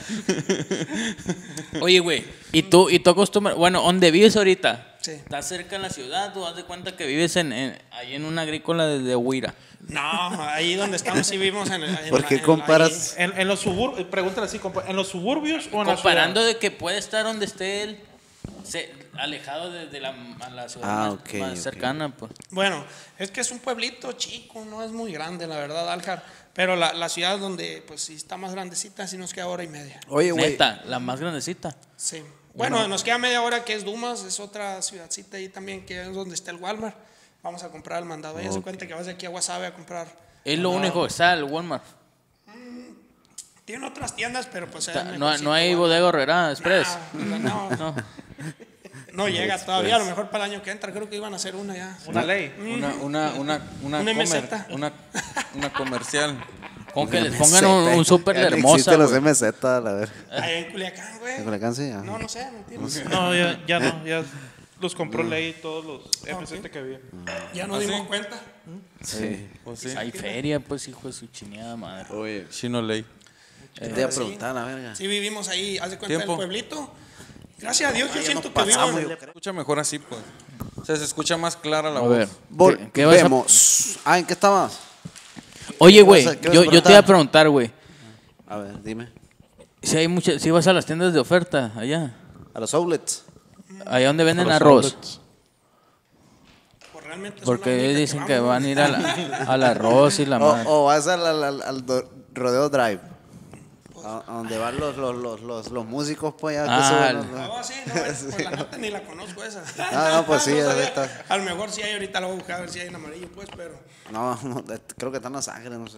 Oye, güey, ¿y tú, y tú acostumbras? Bueno, ¿dónde vives ahorita? Sí. ¿Estás cerca en la ciudad? ¿Tú das de cuenta que vives en, en, ahí en una agrícola de, de Huira? No, ahí donde estamos sí vivimos en, en ¿Por la- qué en- comparas? En, en los suburbios, pregúntale así, compa, ¿en los suburbios o en la Comparando ciudad? de que puede estar donde esté él, se- alejado de, de la, a la ciudad Ah, más, ok, más ok. cercana, pues. Bueno, es que es un pueblito chico, no es muy grande, la verdad, Aljar. Pero la, la ciudad donde, pues, sí está más grandecita, sí nos queda hora y media. Oye, güey. Neta, la más grandecita. Sí. Bueno, nos queda media hora que es Dumas, es otra ciudadcita ahí también, que es donde está el Walmart. Vamos a comprar el mandado. Ella se cuenta que vas de aquí a Guasave a comprar. Es lo único que está el Walmart. Tiene otras tiendas, pero pues... es Está- no, mejorcito, no hay Walmart. bodega Herrera Express. No, no, No. no llega todavía, a lo mejor para el año que entra, creo que iban a hacer una ya. Una ley. Una, una, una, una, Un M comer- Z. una, una comercial. Con que les pongan un, un súper Ya ni hermosa. existen los güey. M Z, la ver. Ahí en Culiacán, güey. ¿En Culiacán sí? Ah. No, no sé, mentira. No, ya, ya no, ya los compró ley todos los M Z que había. Ya nos dimos cuenta. Sí. Pues sí. Hay feria, pues, hijo de su chineada madre. Oye, Chino Ley. te iba a preguntar, la verga. Sí, vivimos ahí, haz de cuenta Tiempo. del pueblito. Gracias a Dios, yo siento que pasamos, vivo. yo en- Se escucha mejor así, pues. O sea, se escucha más clara la A voz. ver. ¿qué- qué vas a- Volvemos. Ah, ¿en qué estabas? Oye, güey, ¿Qué vas a- qué vas a yo, yo te iba a preguntar, güey. A ver, dime. Si hay muchas, si vas a las tiendas de oferta allá, A los outlets. allá donde venden Los arroz, outlets. Pues realmente son porque la única dicen que vamos, van a ir a la- al arroz y la madre. O, o vas al, al, al- al do- Rodeo Drive. A, a donde van los, los, los, los, los músicos, pues ya que Ah, suben el- los- No, sí, no, pues la neta ni la conozco esa. Ah, no, pues sí, No sabía. ahorita. A lo mejor sí hay, ahorita lo voy a buscar a ver si hay en amarillo, pues, pero. No, no, creo que están en Los Ángeles, no sé.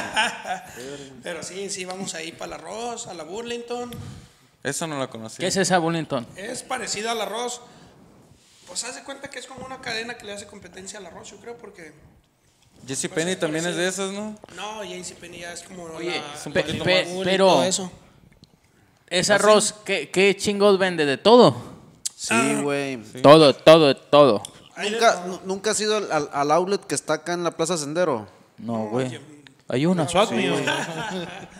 Pero sí, sí, vamos ahí para el arroz, a la Burlington. Esa no la conocí. ¿Qué es esa Bullington? Es parecida al arroz. Pues haz de cuenta que es como una cadena que le hace competencia al arroz, yo creo, porque. Jesse Pues Penny es también es parecido. de esas, ¿no? No, JCPenney ya es como. Oye, la, es un pe- poquito pe- más Burlington, pero todo eso. ese arroz, ¿qué, qué chingos vende? ¿De todo? Sí, güey. Todo, todo, todo. Hay de ¿Nunca, todo. nu- ¿Nunca has ido al, al- al outlet que está acá en la Plaza Sendero? No, güey. Hay una. Swat Me, güey.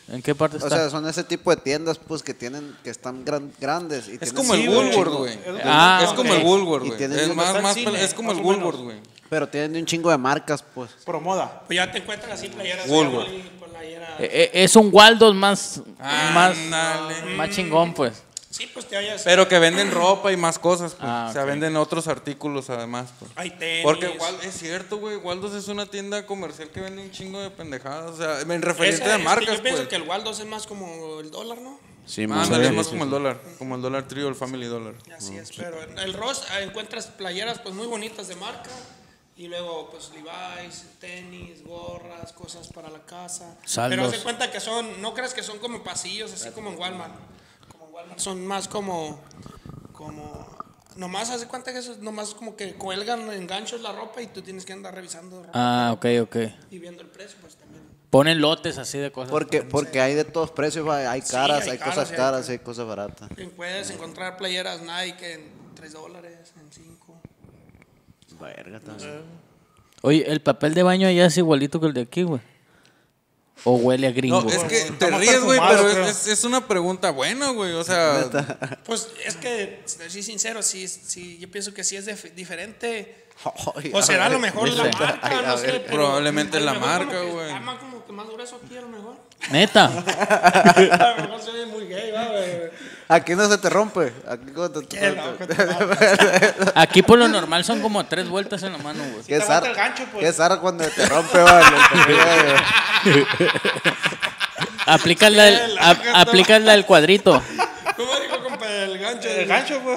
¿En qué parte está? O sea, son ese tipo de tiendas, pues, que tienen, que están gran- grandes. Y Es tienen- como el Sí, güey. Woolworth, güey. Ah, es como ok. el Woolworth, Y güey. tienen- Es donde más, está el más, cine, es como el más o menos. Woolworth, güey. Pero tienen un chingo de marcas, pues. Pro moda. Pues ya te encuentras así playeras. Woolworth. así, playera- Eh, eh, es un Waldos más, más, Ándale. más chingón, pues. Sí, pues te vayas. Pero que venden ropa y más cosas, pues. Ah, O sea, ok. venden otros artículos además, pues. Hay tenis. Porque Wal- es cierto, güey, Waldos es una tienda comercial que vende un chingo de pendejadas, o sea, en referente Ese- a es que marcas, yo pienso pues. que el Waldos es más como el dólar, ¿no? Sí, Ándale, es sí, más sí, como el sí. dólar, como el dólar trio, el family dollar. Así es, pero en el Ross ah, encuentras playeras pues muy bonitas de marca y luego pues Levi's, tenis, gorras, cosas para la casa. Saldos. Pero haz de cuenta que son, no creas que son como pasillos así como en Walmart. Como en Walmart son más como como nomás haz de cuenta que eso es nomás como que cuelgan en ganchos la ropa y tú tienes que andar revisando ropa Ah, ok, ok. y viendo el precio pues también. Ponen lotes así de cosas. Porque, porque hay de todos precios, va, hay caras, hay hay, caras, cosas sí, hay caras, caras. hay cosas baratas. Y puedes encontrar playeras Nike en tres dólares, en cinco. Verga, también. Oye, ¿el papel de baño allá es igualito que el de aquí, güey? ¿O huele a gringo? No, es que Está te más ríes, güey, perfumado, pero creo. es, es, es una pregunta buena, güey, o sea, Pues es que, si soy sincero, sí, sí, yo pienso que sí es dif- diferente. Ay, O a será a lo ver. mejor la Dice. marca, Ay, a no sé. ver. pero Probablemente a lo la mejor como marca, que güey. Está más, como que más grueso aquí, a lo mejor. Neta. A lo mejor se ve muy gay, va, güey. Aquí no se te rompe. Aquí cuando te, Qué loco, te va. Aquí por lo normal son como tres vueltas en la mano, güey. ¿Qué te zarra? aguanta el gancho, pues. ¿Qué zarra cuando te rompe, va? El- el- Aplica la del, a- aplica la del cuadrito. ¿Cómo dijo, compa? El gancho. El gancho, pues.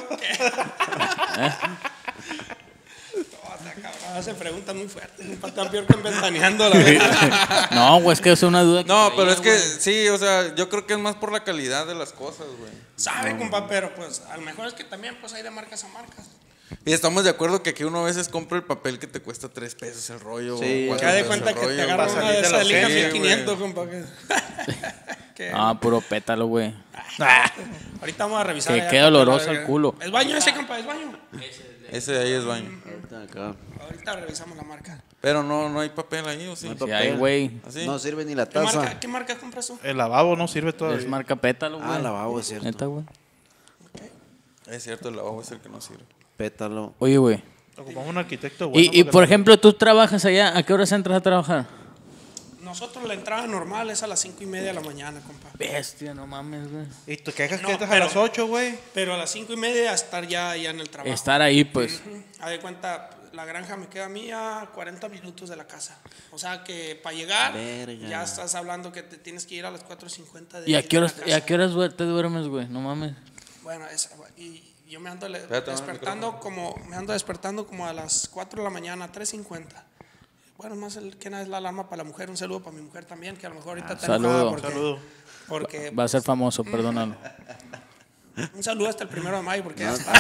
Hace preguntas muy fuertes. compa, Tan peor que ventaneando, la verdad. No, güey, es que es una duda. que no, traía, pero es que güey. sí, o sea, yo creo que es más por la calidad de las cosas, güey. Sabe, compa, pero pues a lo mejor es que también pues hay de marcas a marcas. Y estamos de acuerdo que aquí uno a veces compra el papel que te cuesta tres pesos el rollo. Sí. o cuatro Ya de pesos cuenta el que te rollo, agarra güey. una de salir de esas los ligas sí, mil güey. quinientos, compa. que- que- Ah, puro pétalo, güey. Ahorita vamos a revisar. Que ya, quede compa, oloroso la el verga. culo. Es baño ese, compa, es baño. Ese de ahí es baño. Ahorita acá. Ahorita revisamos la marca. Pero no, no hay papel ahí, ¿o sí? No hay Si papel. hay, güey. ¿Así? No sirve ni la ¿Qué marca, taza. ¿Qué marca compras tú? El lavabo no sirve todavía. Es marca pétalo, güey. Ah, lavabo, es cierto. Neta, güey. Es cierto, el lavabo es el que no sirve. Pétalo. Oye, güey. Ocupamos un arquitecto bueno. Y, y porque por no- ejemplo, tú trabajas allá. ¿A qué horas entras a trabajar? Nosotros la entrada normal es a las cinco y media de la mañana, compa. Bestia, no mames, güey. Y tú quejas No, que entras pero- a las ocho, güey. Pero a las cinco y media estar ya, ya en el trabajo. Estar ahí, pues. Ujú. Haz de cuenta, la granja me queda a mí a cuarenta minutos de la casa. O sea que para llegar, Verga. ya estás hablando que te tienes que ir a las cuatro cincuenta de ¿Y a de qué la horas, casa. y a qué horas duer- te duermes, güey? No mames. Bueno, esa, y yo me ando le- Espérate, despertando como me ando despertando como a las cuatro de la mañana, tres cincuenta. Bueno, más el que nada es la alarma para la mujer. Un saludo para mi mujer también, que a lo mejor ahorita está saludo. enojada porque, Saludo. porque Va a ser famoso, perdónalo. un saludo hasta el primero de mayo porque ya está.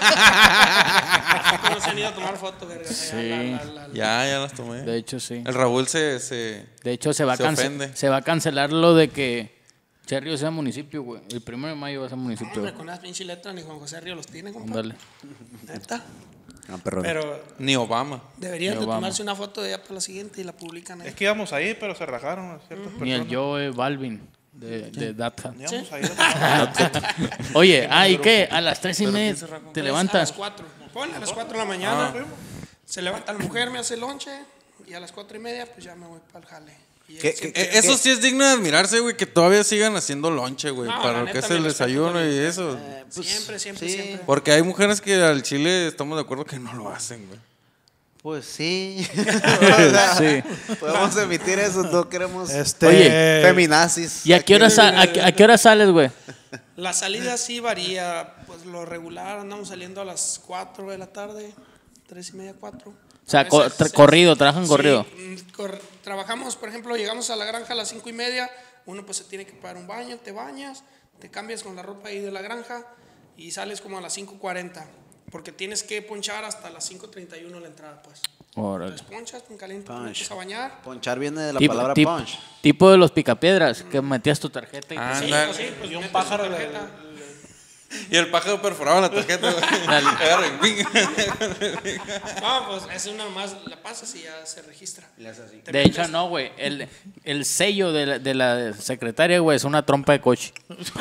No se han ido a tomar fotos, verga. Sí. La- la- la- Ya, ya las tomé. De hecho, sí. El Raúl se... se... De hecho, se va, a Se cance- ofende. se va a cancelar lo de que Cherrio sea municipio, güey. El primero de mayo va a ser municipio. Hombre, güey. con esas pinches letras ni Juan José Río los tiene, compa. Ándale. Neta. Ah, perrón. Pero Ni Obama. deberían Ni de Obama. tomarse una foto de ella para la siguiente y la publican ahí. Es que íbamos ahí, pero se rajaron a ciertas Ni el personas. Joe Balvin de, de Data. Íbamos ahí a tomar- Oye, ah, ¿y qué? A las tres y media te Pues, A levantas. las cuatro. Ponle a las cuatro de la mañana. Se levanta la mujer, me hace lonche. Y a las cuatro y media, pues ya me voy para el jale. Y ¿Qué- siempre- qué- Eh, Eso sí es digno de admirarse, güey, que todavía sigan haciendo lonche, güey, No, para la lo que neta, es el mi respeto desayuno con y el- eso. Eh, pues, siempre, siempre, sí. siempre. Porque hay mujeres que al chile estamos de acuerdo que no lo hacen, güey. Pues sí. O sea, Sí. podemos emitir eso, no queremos Este. Oye, feminazis. ¿Y a qué hora, Aquí. sa- a, qué- a qué hora sales, güey? La salida sí varía. Pues lo regular, andamos saliendo a las cuatro de la tarde. Tres y media, cuatro. O sea, A co- veces, tra- sí. corrido, trabajan Sí, corrido. mm, cor- trabajamos, por ejemplo, llegamos a la granja a las cinco y media. Uno pues se tiene que pagar un baño, te bañas, te cambias con la ropa ahí de la granja y sales como a las cinco cuarenta. Porque tienes que ponchar hasta las cinco treinta y uno la entrada, pues. Órale. Entonces ponchas, te calientas, te Punch. metes a bañar. Ponchar viene de la Tipo, palabra tipo- punch. tipo de los picapiedras, que metías tu tarjeta y Ah, Sí, Ándale. pues sí, pues Y un metes pájaro tu le- tarjeta. Y el pájaro perforaba la tarjeta, güey. Agarra y ping. No, pues es una más, la pasas y ya se registra. Te De hecho, no, güey. El, el sello de la, de la secretaria, güey, es una trompa de coche.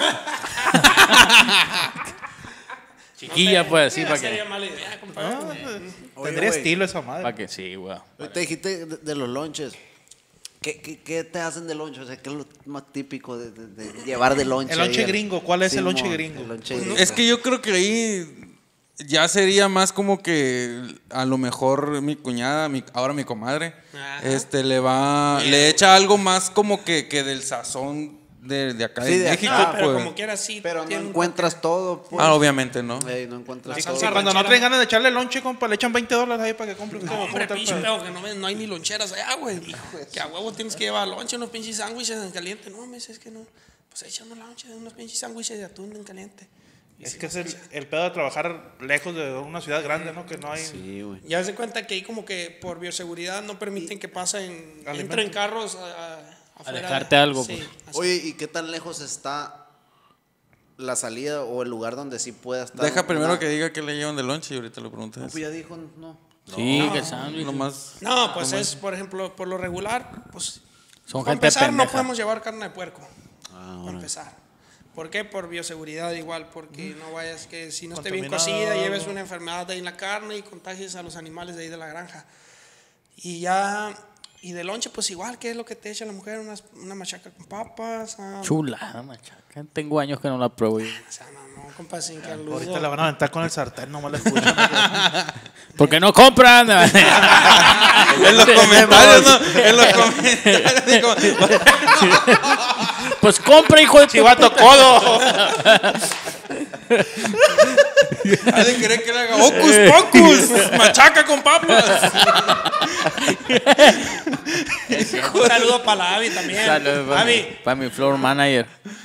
Chiquilla, No sé, pues, así, no para sería que... mala idea, compadre. Oye, Tendría güey, estilo esa madre. Para que sí, güey. ahorita dijiste de, de los lonches. ¿Qué, qué, ¿Qué te hacen de lonche? O sea, ¿qué es lo más típico de, de- de llevar de lonche? El lonche ahí? gringo, ¿cuál es el lonche Simón, gringo? el lonche Pues no. gringo. Es que yo creo que ahí ya sería más como que a lo mejor mi cuñada, mi, ahora mi comadre, Ajá. este le va, le echa algo más como que, que del sazón de, de acá Sí, de de México, No, pero pues. como quiera sí. Pero no tiene un encuentras todo, pues. Ah, obviamente, ¿no? Ey, no encuentras La todo. salsa Sí, cuando no ranchera. traen ganas de echarle lonche, compa, le echan veinte dólares ahí para que compre. No, hombre, pinche pedo, que no, ves, no hay ni loncheras allá, güey. Que a huevo tienes que llevar lonche, unos pinches sándwiches en caliente. No, me dices es que no. Pues échame una lonche de unos pinches sándwiches de atún en caliente. Y Es sí, que es pues, el, el pedo de trabajar lejos de una ciudad grande, ¿no? Que no hay... Sí, güey. ya se cuenta que ahí como que por bioseguridad no permiten que pasen, Alimentos. entren carros a, a, afuera. dejarte algo, Sí, pues. así. Oye, ¿y qué tan lejos está la salida o el lugar donde sí pueda estar? Deja primero una- que diga que le llevan de lonche y ahorita le preguntas. No, pues ya dijo, no. Sí, No. que sándwich. Nomás. No, pues es, por ejemplo, por lo regular, pues... Son para gente empezar, no pendeja. podemos llevar carne de puerco. Ah, Para órale. empezar. ¿Por qué? Por bioseguridad igual, porque no vayas que si no esté bien Contaminado. cocida, lleves una enfermedad de ahí en la carne y contagies a los animales de ahí de la granja. Y ya, y de lonche pues igual, ¿qué es lo que te echa la mujer? Unas- una machaca con papas. ah, Chulada, machaca. Tengo años que no la pruebo yo. O sea, no, no, compa, sin que aludo. Ahorita la van a aventar con el sartén, nomás la escuchan. ¿Por qué no compran? En los comentarios, ¿no? En los comentarios. digo, Pues compra, hijo de tu... ¡Chivato codo! Ha de querer que le haga Hocus Pocus. Machaca con papas. Un saludo para la Abby también. Saludos para, mi, Abby, para mi floor manager.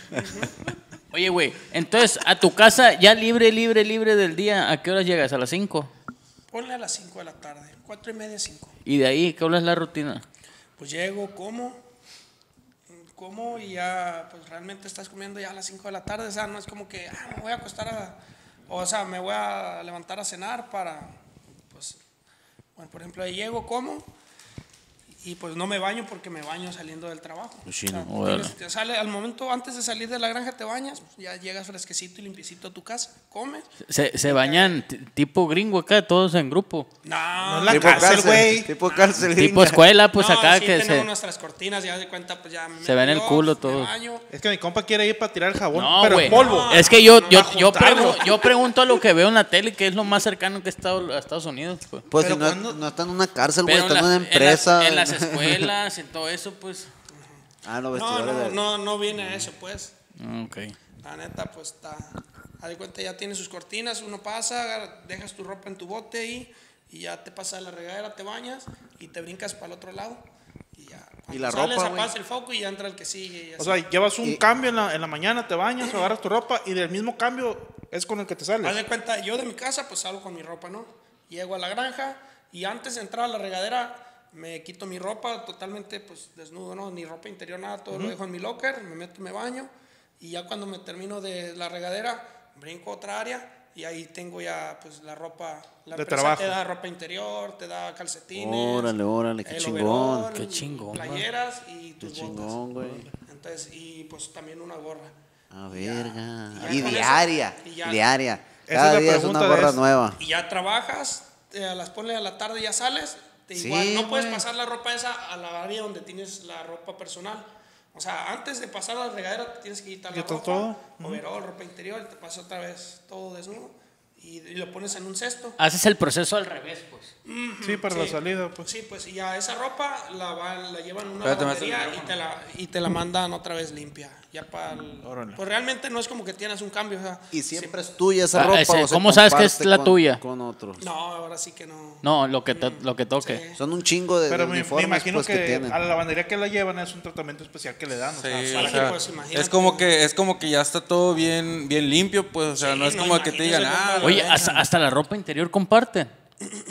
Oye, güey, entonces a tu casa ya libre, libre, libre del día, ¿a qué horas llegas? ¿A las cinco? ponle a las cinco de la tarde, cuatro y media, cinco. Y de ahí, ¿qué hora es la rutina? Pues llego, como, como y ya, pues realmente estás comiendo ya a las cinco de la tarde. O sea, no es como que ah, me voy a acostar a, o sea, me voy a levantar a cenar para, pues, bueno, por ejemplo, ahí llego, como, y pues no me baño porque me baño saliendo del trabajo. Pues sí, O sea, no. Órale. tienes- te sale, al momento antes de salir de la granja te bañas, ya llegas fresquecito y limpiecito a tu casa, comes. ¿Se, se bañan t- tipo gringo acá, todos en grupo? No, No es la Tipo cárcel, cárcel, güey. tipo cárcel. Tipo gringa. escuela, pues no, acá sí que tenemos se... nuestras cortinas, ya de cuenta, pues ya me Se ve en el meto, culo me todo. baño. Es que mi compa quiere ir para tirar el jabón, No, pero güey. en polvo. Es que yo, yo, para yo, juntarlo. pregu- yo pregunto a lo que veo en la tele, que es lo más cercano que he estado a Estados Unidos, pues. Pues Pero si no, cuando- no está en una cárcel, güey, Pero está en, en una las- en empresa. las, en las escuelas, en todo eso, pues. Ah, no, No, vestidores no, de- no, no viene a eso, pues. Ok. La neta, pues está. Haz de cuenta, ya tiene sus cortinas, uno pasa, agarra- dejas tu ropa en tu bote ahí, y ya te pasas a la regadera, te bañas y te brincas para el otro lado. Y ya. ¿Y la Sales, ropa, güey? apagas el foco y ya entra el que sigue. Y O así. sea, llevas un Y- cambio en la, en la mañana, te bañas, agarras tu ropa y del mismo cambio es con el que te Haz sales. de cuenta, yo de mi casa, pues salgo con mi ropa, ¿no? Llego a la granja y antes de entrar a la regadera, me quito mi ropa totalmente, pues desnudo, ¿no? Ni ropa interior, nada, todo lo dejo en mi locker, me meto, me baño y ya cuando me termino de la regadera, brinco a otra área y ahí tengo ya, pues la ropa, la De empresa trabajo. te da ropa interior, te da calcetines. Órale, órale, qué el chingón. overol, Qué chingón, playeras y Qué tus chingón, botas. güey. Entonces, y pues también una gorra. A verga. ya Y con eso- diaria, y ya- diaria. Esa Cada es la día es pregunta una de gorra eso. nueva. Y ya trabajas, te a las pones a la tarde y ya sales. Te Sí, igual, no puedes güey. pasar la ropa esa a la área donde tienes la ropa personal. O sea, antes de pasar a la regadera te tienes que quitar la Quitas ropa, todo. overol, ropa interior, y te pasas otra vez todo desnudo y, y lo pones en un cesto. Haces el proceso al revés, pues. Sí, para la Sí. salida, pues. Sí, pues y ya esa ropa la, van- la llevan a una Espérate, más lavandería el y te, la, y te la mandan otra vez limpia. Ya para Órale. pues realmente no es como que tienes un cambio. O sea, Y siempre es tuya esa Ah, ropa. ese, o se ¿cómo sabes que es comparte la con- tuya? Con otros. no, ahora sí que no. No, lo que, te- lo que toque. Sí. Son un chingo de, Pero de me, me uniformes imagino pues, que, que, tienen. a la lavandería que la llevan es un tratamiento especial que le dan. O sea, Sí, para o sea, pues, imagínate. es como que es como que ya está todo bien bien limpio, pues, o sea, Sí, no es no, como que te imagínese, digan, ah, compa. Oye, hasta, hasta la ropa interior comparten.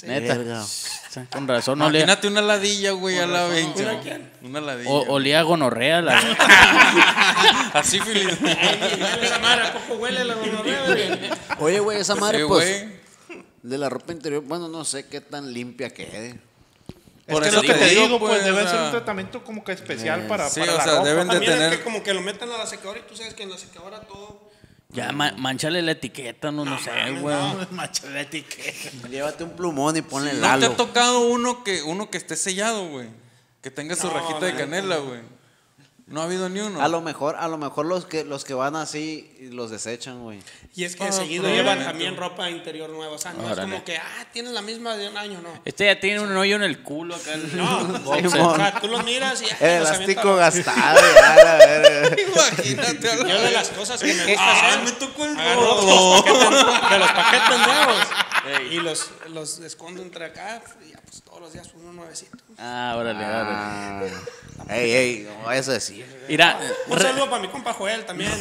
Neta. Verga. Con razón, no olía. Imagínate una ladilla, güey, a la veinte. ¿Mira quién? Una ladilla. O- olía a gonorrea. La... Así, Feliz. Huele la madre, ¿a poco huele la gonorrea, güey? Oye, güey, esa madre, Sí, pues, güey. de la ropa interior, bueno, no sé qué tan limpia quede. Es Por que eso lo que te te digo, digo, pues, pues, debe o ser sea, un tratamiento como que especial para, sí, para o la sea, ropa. deben de También es tener- que como que lo meten a la secadora y tú sabes que en la secadora todo... Ya, ma- manchale la etiqueta, no, no, sé, güey. No, macho, la etiqueta. Llévate un plumón y ponle ¿No te Lalo. ha tocado uno que, uno que esté sellado, güey? Que tenga su No, rajita de no, canela, güey. No ha habido ni uno. A lo mejor, a lo mejor los que los que van así los desechan, güey. Y es que Ah, seguido probablemente. llevan también ropa interior nueva. O sea, no Órale. es como que, ah, tienes la misma de un año, no. Este ya tiene un hoyo en el culo acá. el- No, boxer. o sea, tú los miras y ya, El los elástico avientas. gastado, ya, la verga. Imagínate a la- Yo de las cosas que me gusta Ah, hacer, me tocó el agarro gordo. los paquetes- de los paquetes nuevos y los, los escondo entre acá y ya, pues todos los días uno nuevecito. Ah, órale, órale. Ah. Ey, ey, no vayas a decir. Mira, Un re- saludo para mi compa Joel también.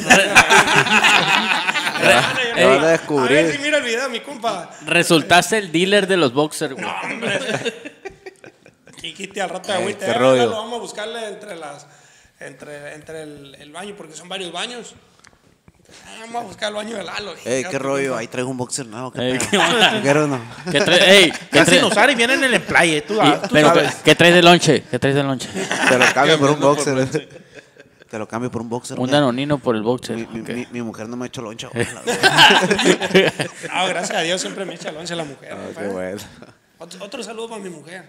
Lo van a descubrir. A ver si mira el video, mi compa. resultaste el dealer de los boxers, güey. No, hombre. Quiquite al rato de Eh, agüita. qué Eh, rollo. Lo vamos a buscarle entre las entre, entre el, el baño, porque son varios baños. Ah, vamos a buscar el baño de Lalo. Ey, Ya qué tu rollo, compa. ahí traigo un boxer nuevo. ¿Qué Ey, pedo? qué onda. ¿Quiero uno? ¿Qué traes? Ey, ¿qué Ya sin traes? usar y vienen en el emplaye, tú, ah, tú Pero, sabes. ¿qué traes de lonche? ¿Qué traes de lonche? Te lo cambio por un Cambiando por boxer. Te lo cambio por un boxer. Un mira. danonino por el boxer. Mi, mi, Ok. mi- mi mujer no me ha hecho loncha. güey, la verdad. No, gracias a Dios siempre me echa lonche la mujer. Ah, compa. qué bueno. Otro, otro saludo para mi mujer.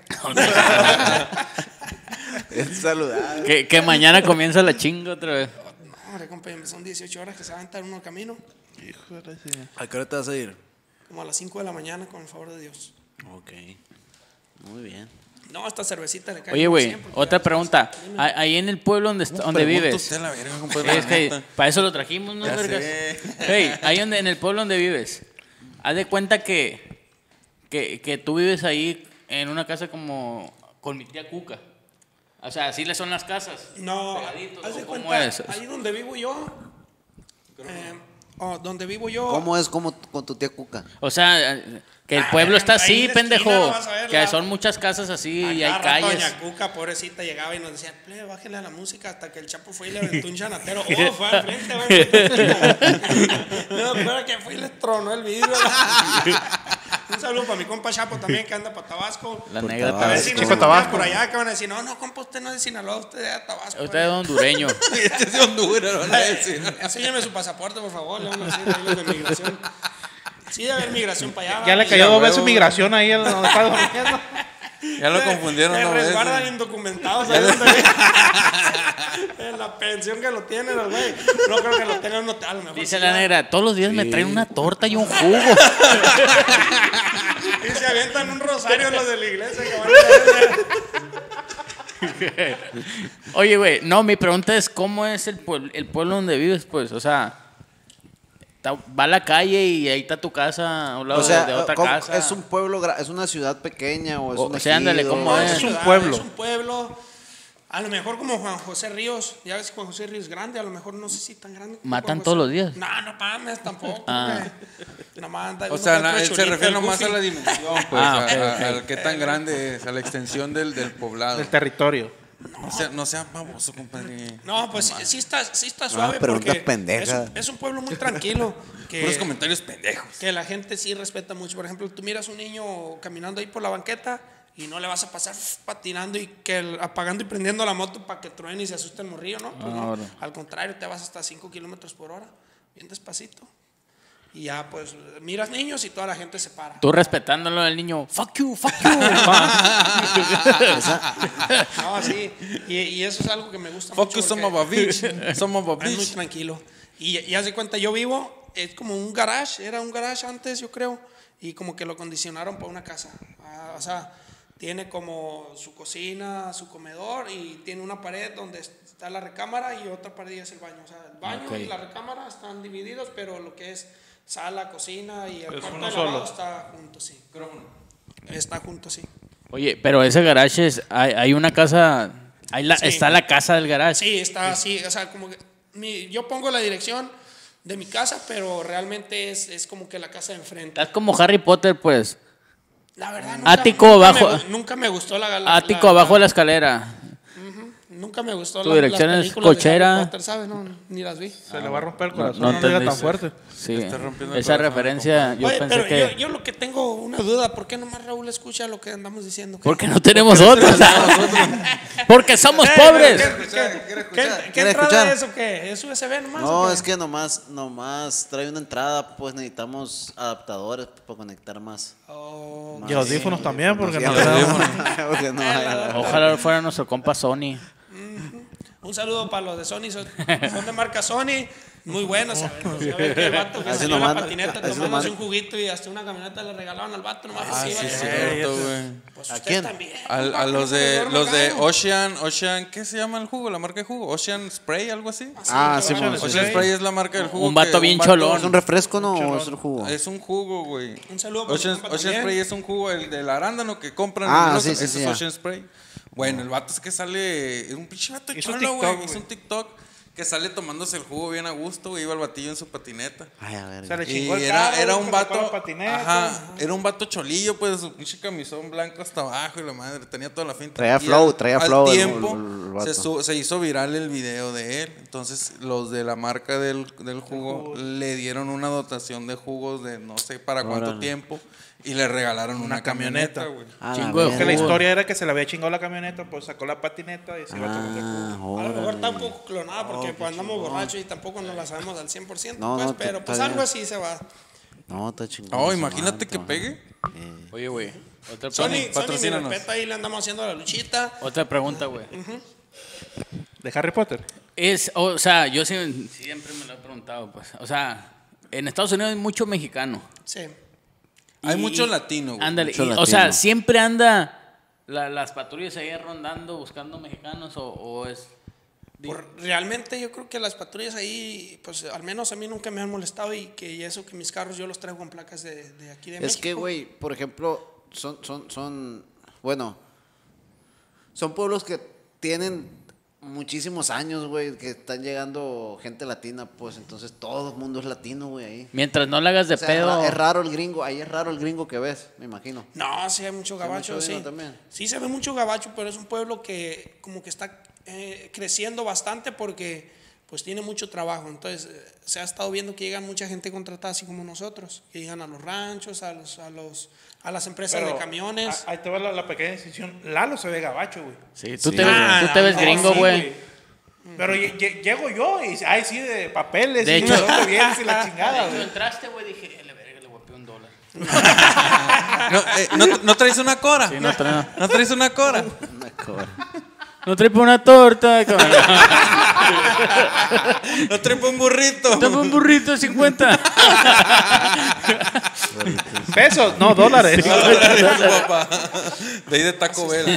Es saludable. que, que mañana comienza la chinga otra vez. No, hombre, compa, son dieciocho horas que se va a aventar uno camino. ¿A qué hora te vas a ir? Como a las cinco de la mañana, con el favor de Dios. Ok. Muy bien. No, esta cervecita le cae. Oye, como güey, siempre, otra ya, pregunta. dime. Ahí ahí en el pueblo donde, está- donde Pregunta vives. usted la verga, compadre, Es la que neta. para eso lo trajimos, ¿no, Ya vergas? sé. Hey, ahí donde, en el pueblo donde vives, haz de cuenta que, que, que tú vives ahí en una casa como con mi tía Cuca. O sea, así le son las casas. No, Pegaditos, haz de ¿o cómo cuenta, es? ahí donde vivo yo, eh, oh, donde vivo yo. ¿Cómo es como con tu tía Cuca? O sea, que el Ah, pueblo está ahí en así, la pendejo. esquina vas a ver Que la- son muchas casas así y hay A cada rato calles. Doña Cuca, pobrecita, llegaba y nos decía, plebe, bájenle a la música hasta que el Chapo fue y le aventó un chanatero. Oh, fue al frente, güey. No, espera que fue y le tronó el vidrio. Un saludo para mi compa Chapo también, que anda para Tabasco. La Por negra A ver Tabasco. si Tabasco. nos Chico escuchan Tabasco. por allá, que van a decir, no, no, compa, usted no es de Sinaloa, usted es de Tabasco. Usted es hondureño. Este es de Honduras, van a decir. Enséñame su pasaporte, por favor, le van a decir ahí los de migración. Sí, debe haber migración para allá. Ya le va. cayó Sí, a dos veces huevo. migración ahí en donde está durmiendo. Ya lo confundieron Me una vez. resguardan ¿eh? indocumentados. ¿Sabes dónde? En la pensión que lo tienen, el güey. No creo que lo tengan en un hotel, a lo mejor. Dice sí, la ya. negra, todos los días me traen una torta y un jugo. Y se avientan un rosario los de la iglesia que van a ver. Oye, güey, no, mi pregunta es, ¿cómo es el pueblo, el pueblo donde vives, pues? O sea, ta- va a la calle y ahí está tu casa a un lado O sea, de otra ¿cómo- casa. ¿es un pueblo, gra- es una ciudad pequeña o es O- un o sea, ándale, ejido? ¿cómo es? Es un ciudad, pueblo. Es un pueblo. A lo mejor como Juan José Ríos. Ya ves que Juan José Ríos es grande. A lo mejor no sé si tan grande. como ¿Matan Juan José. todos los días? No, no mames tampoco. Ah. güey. Nomás anda O uno sea, que na- otro él se chulito, refiere el nomás a Goofy. la dimensión, pues, Ah, a, ok, a- ok. a qué tan grande es, a la extensión del, del poblado. Del territorio. No sea, no sea baboso, compadre. No, pues sí, sí está, sí está suave. preguntas porque pendejas. Es un, es un pueblo muy tranquilo. Que, Puros comentarios pendejos. que la gente sí respeta mucho. Por ejemplo, tú miras un niño caminando ahí por la banqueta y no le vas a pasar patinando y que el- apagando y prendiendo la moto para que truene y se asuste el morrillo, ¿no? Pues no. Ahora. Al contrario, te vas hasta cinco kilómetros por hora, bien despacito. Y ya, pues, miras niños y toda la gente se para. Tú respetándolo al niño, fuck you, fuck you. No, sí. Y, y eso es algo que me gusta Fuck mucho. you, some porque of a bitch. Some of a es muy bitch. tranquilo. Y, y haz de cuenta, yo vivo, es como un garage, era un garage antes, yo creo, y como que lo condicionaron para una casa. Ah, o sea, tiene como su cocina, su comedor y tiene una pared donde está la recámara y otra pared y es el baño. O sea, el baño Ok. y la recámara están divididos, pero lo que es sala, cocina y el Es cuarto uno de lavado solo. está junto, sí. Está junto, sí. Oye, pero ese garage es, hay, hay una casa, hay la, Sí. está la casa del garage. Sí, está así, o sea, como que mi- yo pongo la dirección de mi casa, pero realmente es, es como que la casa de enfrente. Estás como Harry Potter, pues. La verdad, nunca, Ático nunca abajo. Me, nunca me gustó la... la Ático la, abajo de la la, escalera. Nunca me gustó Tu la, dirección las es películas de cochera. Harry Potter, ¿sabes? No, ni las vi. Se le va a romper el No, corazón, no no, diga tan entendiste. fuerte. rompiendo Sí. el Esa corazón, referencia yo Oye, pensé pero que... yo, yo lo que tengo una duda, ¿por qué nomás Raúl escucha lo que andamos diciendo? ¿Qué? Porque no tenemos otros. Porque somos Eh, pobres. ¿Qué, qué, ¿Quiere qué, escuchar? qué ¿Quiere entrada escuchar? es o qué? ¿Es U S B nomás? No, o qué? es que nomás, nomás trae una entrada, pues necesitamos adaptadores para conectar más. Oh, Y audífonos también, porque Sí, no audífonos. tenemos. Porque no hay- Ojalá fuera nuestro compa Sony. un saludo para los de Sony, son, son de marca Sony, muy buenos. A ver, pues, ya ven que el vato que Así salió en nomás- la patineta así tomándose nomás- un juguito y hasta una camioneta le regalaban al vato nomás Ah, porque sí, iba es a- cierto, güey. Pues ¿A usted quién? también. Al- A, compa, los que no se de duerma los de acá. Ocean, Ocean, ¿qué se llama el jugo? La marca de jugo, Ocean Spray, algo así. Ah, sí, Ocean bueno, Ocean Spray es la marca del jugo. Un vato que bien vato- cholón. ¿Es un refresco no o es un jugo? Es un jugo, güey. Un saludo para Ocean, mi compa Ocean también. Spray es un jugo, el del arándano que compran. Ah, en los- sí, sí, ese sí, es ya. Ocean Spray. Bueno, el vato es que sale, es un pinche vato Hizo un cholo, TikTok, güey. Hizo güey. un TikTok que sale tomándose el jugo bien a gusto, güey. Iba el batillo en su patineta. Ay, a ver. Se le Y chingó el era, carro, era se un sacó la vato, patineta. ajá, era un vato cholillo, pues, su pinche camisón blanco hasta abajo y la madre, tenía toda la finta. Traía Y flow, al- traía al flow el- tiempo el- el vato. se, su- se hizo viral el video de él, entonces los de la marca del, del jugo le dieron una dotación de jugos de no sé para cuánto Órale. tiempo y le regalaron una, Una camioneta, camioneta. güey. A la Chingo de verga. Que la jugo. historia era que se le había chingado la camioneta, pues sacó la patineta y se iba a tomar el Ah, jugo. A lo mejor órale. está un poco clonada porque pues andamos borrachos y tampoco nos la sabemos al cien por ciento, No, pues, no, pero está pues bien. algo así se va. No, está chingón. Oh, esa imagínate madre, que está pegue. Oye, güey. Otra, Sony, pre- Sony, mi patrocínanos. respeto, ahí le andamos haciendo la luchita. otra pregunta, güey. ¿De Harry Potter? Es, o sea, yo sí- siempre me lo he preguntado, pues. O sea, en Estados Unidos hay mucho mexicano. Sí. Hay Y- mucho y- latino, güey. Ándale. Mucho y, o sea, latino. siempre anda la- las patrullas ahí rondando buscando mexicanos o, o es... Por- realmente yo creo que las patrullas ahí, pues al menos a mí nunca me han molestado y que y eso que mis carros yo los traigo con placas de, de aquí de Es México. que, güey, por ejemplo, son, son, son, bueno, son pueblos que tienen muchísimos años, güey, que están llegando gente latina, pues entonces todo el mundo es latino, güey, ahí. Mientras no le hagas de O sea, pedo... es raro el gringo, ahí es raro el gringo que ves, me imagino. No, sí hay mucho gabacho, mucho sí. gringo también. Sí se ve mucho gabacho, pero es un pueblo que como que está eh, creciendo bastante porque pues tiene mucho trabajo. Entonces eh, se ha estado viendo que llegan mucha gente contratada así como nosotros, que llegan a los ranchos, a los a los a las empresas Pero, de camiones. a- Ahí te va la, la pequeña decisión. Lalo se ve gabacho, güey. Sí, tú Sí. te ves, Ah, tú te ves no, gringo, Sí, güey. Pero lle- lle- llego yo y ay sí de papeles, De y hecho- de dónde vienes y la chingada, Cuando güey. entraste, güey, dije, le verga, le guapé un dólar. No, eh, ¿no, no traes una cora? Sí, no trae- ¿No traes una cora? Una cobra. No trae pa' una torta, cabrón. ¿No traes pa' un burrito? Dame un burrito de cincuenta. Pesos, no, dólares. Papá. De ahí de Taco Bell.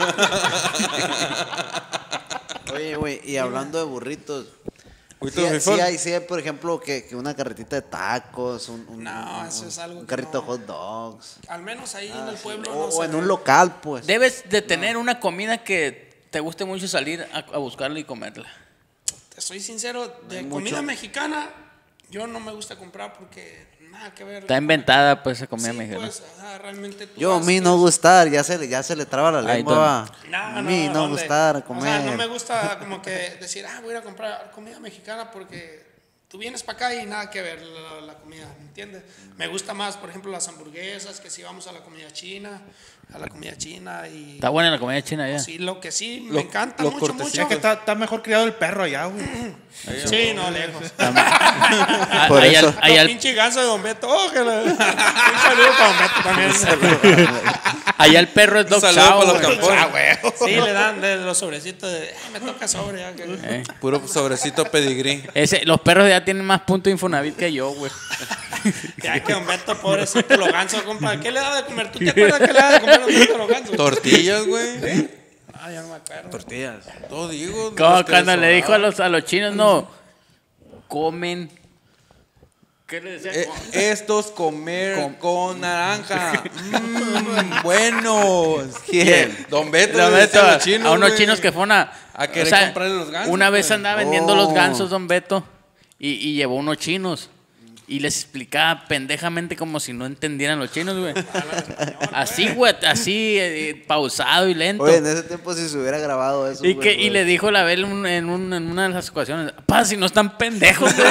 Oye, güey, y hablando de burritos, Burrito sí, de sí frijol. hay, sí hay, por ejemplo, que, que una carretita de tacos, un, un, No, un- eso es algo un que carrito no. de hot dogs. Al menos ahí en el pueblo O, no o se en ve. un local, pues. Debes de tener una comida que te guste mucho salir a, a buscarla y comerla. Te soy sincero, de hay comida mucho. mexicana yo no me gusta comprar porque nada que ver. Está inventada, pues, esa comida Sí, mexicana. pues, ajá, realmente tú Yo a vas mí y- no gustar, ya se le, ya se le traba la Ay, lengua. don- va. No, a no, mí no ¿dónde? gustar comer. O sea, no me gusta como que decir, ah, voy a ir a comprar comida mexicana porque tú vienes para acá y nada que ver la, la comida, ¿me entiendes? Me gusta más, por ejemplo, las hamburguesas, que si vamos a la comida china, a la comida china y... Está buena la comida china ya. Sí, lo que sí me Lo- encanta lo mucho, cortesía mucho. Es que está, está mejor criado el perro allá, güey. Sí, no, lejos. Ah, Por ahí eso. al- ahí Los al- pinche ganso de Don Beto. Oh, que la- Un saludo para Don Beto también. allá el perro es Un dog saludo chow, para los güey. campones. Ah, Sí, le dan de los sobrecitos de, "Ay, me toca sobre. Ya, que... Eh, Puro sobrecito pedigrí. ese, los perros ya tienen más punto de Infonavit que yo, güey. Ya que Don Beto, pobrecito, los gansos, compa. ¿Qué le da de comer? ¿Tú te acuerdas qué le da de comer a Don Beto a los gansos? Tortillas, güey. Ah, ya no me acuerdo. Tortillas. Todo digo. Como los que cuando les le dijo a sobraban. los, a los chinos, no, comen. ¿Qué le decía? Eh, estos comer con, naranja. Mm, buenos. ¿Quién? Don Beto. Don le decía Beto, los chinos, a unos güey. chinos que fueron a, A querer comprarle los gansos, Una vez güey. andaba vendiendo los Oh. gansos, Don Beto, y, y llevó unos chinos. y les explicaba pendejamente como si no entendieran los chinos, güey. Así, güey, así, eh, pausado y lento. Oye, en ese tiempo si se hubiera grabado eso. Y, güey, que, y güey. le dijo la Bel en, en, un- en una de las ocasiones, pa, si no están pendejos, güey.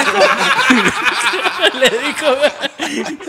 Le dijo, güey.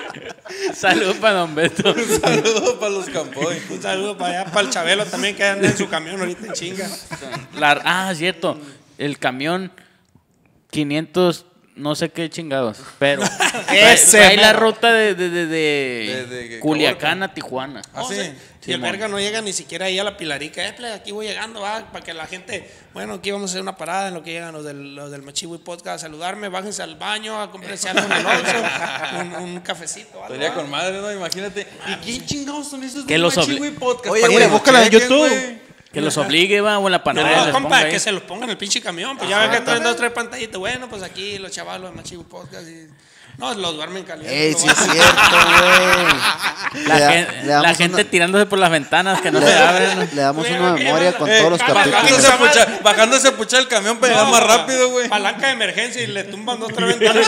Salud para Don Beto. Saludos para los Campoy. Un saludo para allá, para el Chabelo también, que anda en su camión ahorita en chinga. La- ah, cierto. El camión quinientos, no sé qué chingados, pero Ese trae la mero. ruta de, de, de, de De- de Culiacán a Tijuana. ¿Ah, No, sí? sí. Y el Simón. verga no llega ni siquiera ahí a la Pilarica. Eh, ple, aquí voy llegando, va, para que la gente, bueno, aquí vamos a hacer una parada en lo que llegan los del, los del Machiwi Podcast a saludarme, bájense al baño, a comprarse algo en el Oxxo, un, un cafecito. algo, Estaría va. con madre, ¿no? Imagínate. ¿Y quién chingados son esos Que del los Machi, obli- güey, podcast? Oye, Para güey, que nos búscala en chequen, YouTube. güey. Que los obligue, va, o en la pantalla. No, les compa, ponga ahí. que se los pongan en el pinche camión. Pues ya ven que traen dos, tres pantallitas. Bueno, pues aquí los chavalos de Machiwi Podcast. Y... No, los duermen calientes. Ey, lo sí van- es cierto, güey. La, Le da- gen- le damos la gente una- tirándose por las ventanas que no le, se abren. le damos Güey, una ¿qué memoria vas a- con eh, todos los calma, capítulos. Bajándose a Esa madre- puchar- Bajándose a puchar el camión para llegar No, más rápido, güey. Palanca de emergencia y le tumban dos, tres ventanas.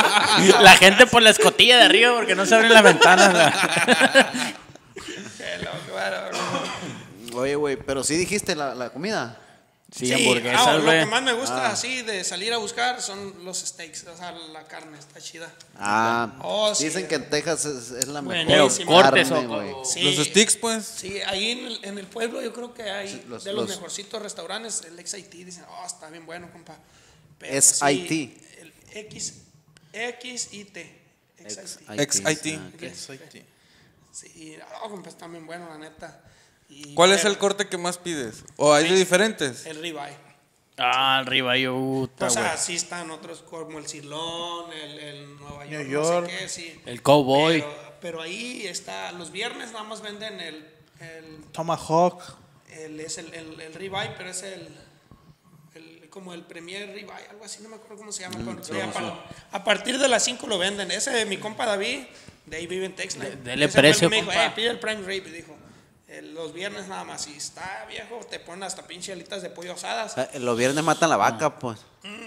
La gente por la escotilla de arriba porque no se abren las ventanas. ¿verdad? Qué loco, bueno. Oye, güey, pero sí dijiste la, la comida. Sí, ah, hamburguesas, lo güey. que más me gusta así de salir a buscar son los steaks, o sea, la carne está chida. Ah, Oh, sí. dicen que en Texas es, es la mejor Pero Buenísimo. cortes carne, o- güey. o- Sí, Los sticks, pues. Sí, ahí en el, en el pueblo yo creo que hay Sí, los- de los, los- mejorcitos restaurantes, el X I T, dicen, oh, está bien bueno, compa. Pero Es sí, I T. El X, X I T. X I T. Ex I T. Ah, Ok. Sí, no, compa, está bien bueno, la neta. Y- ¿Cuál es pero el corte que más pides? ¿O hay de diferentes? El ribeye. Ah, arriba yo, puta, O sea, güey. sí están otros como el Cirlón, el, el Nueva York, New no sé York. qué, sí. El cowboy. Pero, pero ahí está, los viernes nada más venden el, el, Tomahawk. el- es el, el, el ribeye, pero es el, el- como el premier ribeye, algo así, no me acuerdo cómo se llama. cuando- ya para- a partir de las cinco lo venden. Ese de mi compa David, de ahí vive en Texas. De- dele precio, Me dijo, compa. eh, pide el prime rib, dijo. eh, los viernes nada más, si está viejo, te ponen hasta pinche alitas de pollo asadas. Eh, Los viernes matan la vaca, pues.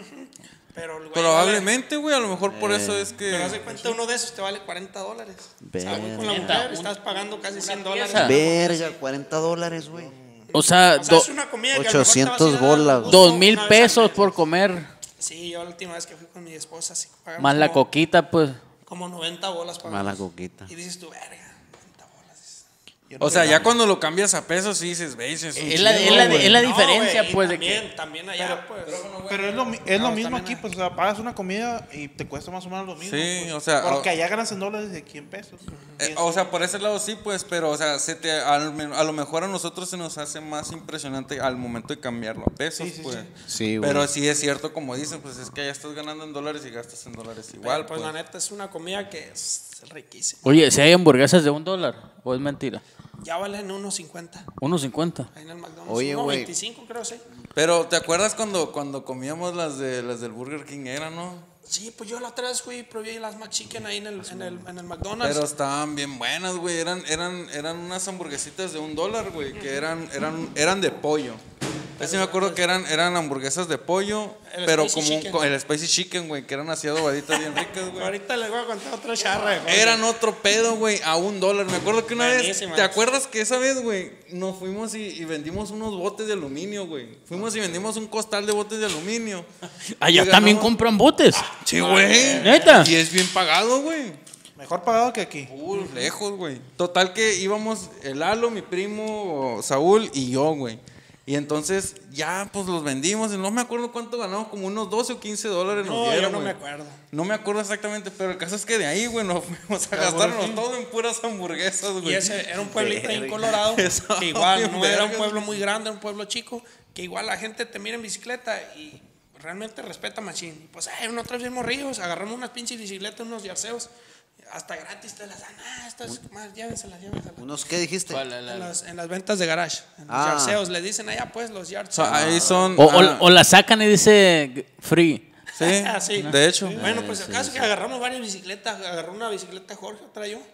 Pero el güey Probablemente, güey. A lo mejor por eso es Pero haz que. de cuenta, uno de esos te vale cuarenta dólares. O sea, Verga. con la Neta, mujer un- estás pagando casi cien dólares. pieza. Verga, cuarenta dólares, güey. O sea, O sea, do- es una comida que a lo mejor te ochocientos vas a ir a dar bolas, gusto dos mil una vez al pesos mes. por comer. Sí, yo la última vez que fui con mi esposa, sí, pagamos Más la como- coquita, pues. Como noventa bolas pagamos. Más la coquita. Y dices tú, verga, noventa bolas. O sea, ya cuando lo cambias a pesos, sí dices, veis, es un Es la, chingo, es la- güey. es la No, diferencia, güey, y pues, de también, que... también allá, pues. Pero es lo, mi- es lo No, mismo también aquí, hay. pues, o sea, pagas una comida y te cuesta más o menos lo mismo. Sí, pues. o sea, Porque a- allá ganas en dólares y aquí en pesos. Eh, o sea, por ese lado sí, pues, pero, o sea, se te, al men- a lo mejor a nosotros se nos hace más impresionante al momento de cambiarlo a pesos, Sí, sí, pues. sí. Sí, güey. Pero sí es cierto, como dicen, pues es que allá estás ganando en dólares y gastas en dólares igual, pues, pues. la neta es una comida que es riquísima. Oye, si hay hamburguesas de un dólar, o es mentira. Ya valen unos cincuenta uno cincuenta. ahí en el McDonald's. Oye, uno güey. veinticinco creo, sí. Pero, ¿te acuerdas cuando, cuando comíamos las de las del Burger King? Era, ¿no? Sí, pues yo la otra vez fui y probé las McChicken ahí en el, en el, en el McDonald's. Pero estaban bien buenas, güey. Eran, eran, eran unas hamburguesitas de un dólar, güey. Que eran, eran, eran de pollo. Así me acuerdo que eran, eran hamburguesas de pollo, El pero spicy como un- chicken. con el spicy chicken, güey, que eran así adobaditas bien ricas, güey. Ahorita les voy a contar otra charra. de Eran otro pedo, güey, a un dólar. Me acuerdo que una vez, Buenísimas. ¿te acuerdas que esa vez, güey, nos fuimos y, y vendimos unos botes de aluminio, güey? Fuimos y vendimos un costal de botes de aluminio. Allá Y también ganamos- compran botes. Sí, güey. ¿Neta? Y es bien pagado, güey. Mejor pagado que aquí. Uh, lejos, güey. Total que íbamos el Lalo, mi primo, Saúl y yo, güey. Y entonces ya pues los vendimos y no me acuerdo cuánto ganamos, como unos doce o quince dólares nos No, yo dieron, no güey. me acuerdo. No me acuerdo exactamente, pero el caso es que de ahí, güey, nos fuimos a gastarnos todo en puras hamburguesas, güey. Y ese era un pueblito ahí en Colorado, Estaba que igual bien no era un vergas. pueblo muy grande, era un pueblo chico, que igual la gente te mira en bicicleta y realmente respeta machín. Y pues, eh, nosotros bien morrillos, agarramos unas pinches bicicletas, unos yarseos, hasta gratis te las dan. Ah, estas, más, llévenselas, llévenselas. ¿Unos qué dijiste? En las, en las ventas de garage, en los Ah. yarseos, le dicen allá pues los yard O sea, sales. ahí son... O, o- ah, o la sacan y dice free. sí, Ah, sí. de hecho. Bueno, pues el caso es que agarramos varias bicicletas, agarró una bicicleta Jorge, otra yo,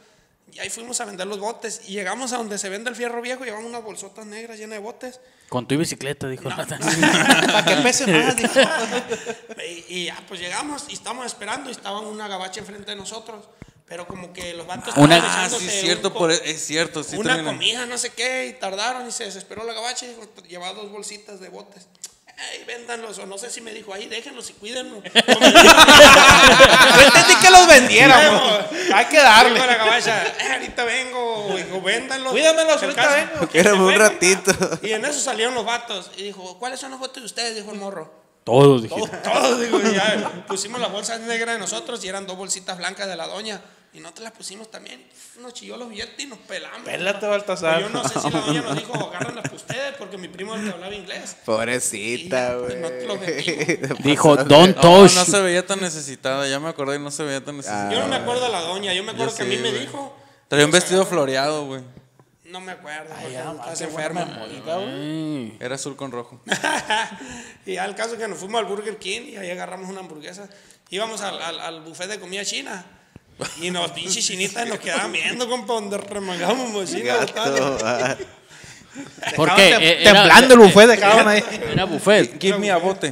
Y ahí fuimos a vender los botes. Y llegamos a donde se vende el fierro viejo. Llevamos unas bolsotas negras llenas de botes. Con tu bicicleta, dijo. No. Para que pese más, dijo. Y, y ya, pues llegamos y estábamos esperando. Y estaba una gabacha enfrente de nosotros. Pero como que los vatos Una- estaban Ah, sí, echándose es cierto, un co- por, es cierto. Sí, una también- comida, no sé qué, y tardaron y se desesperó la gabacha y dijo, lleva dos bolsitas de botes. Ey, véndanlos, o no sé si me dijo, ahí déjenlos y cuídenlos. Yo entendí que los vendiéramos. Hay que darle. Dijo la gabacha, "Eh, ahorita vengo, dijo, véndanlos. Cuídamelos, El ahorita caso- vengo. que Éramos se un fue, ratito. compa. Y en eso salieron los vatos y dijo, ¿cuáles son los botes de ustedes? Dijo el morro. Todos, dije. Todos, digo, y ya pusimos las bolsas negras de nosotros y eran dos bolsitas blancas de la doña. Y nosotros las pusimos también. Nos chilló los billetes y nos pelamos. Pélate, compa. Baltasar. Pero yo no sé si la doña nos dijo, agárrenlas para ustedes, porque mi primo era el que hablaba inglés. Pobrecita, Y güey. no te lo vendimos. Dijo, don't No, touch. no se veía tan necesitada. Ya me acordé y no se veía tan necesitada. Yo no me acuerdo de la doña, yo me acuerdo Yo que a sí, mí me güey. dijo. Traía un o sea, vestido floreado, güey. No me acuerdo, porque ya, estás qué buena enfermo. memoria, güey. Ay. Era azul con rojo. Y al caso que nos fuimos al Burger King y ahí agarramos una hamburguesa. Íbamos al, al, al buffet de comida china. Y nos pinches chinitas nos quedaban viendo, compa, donde remangamos mochila. Gato. ah. Porque Dejaban eh, tem- era- temblando el buffet, dejaban ahí. Era buffet. Give me a bote.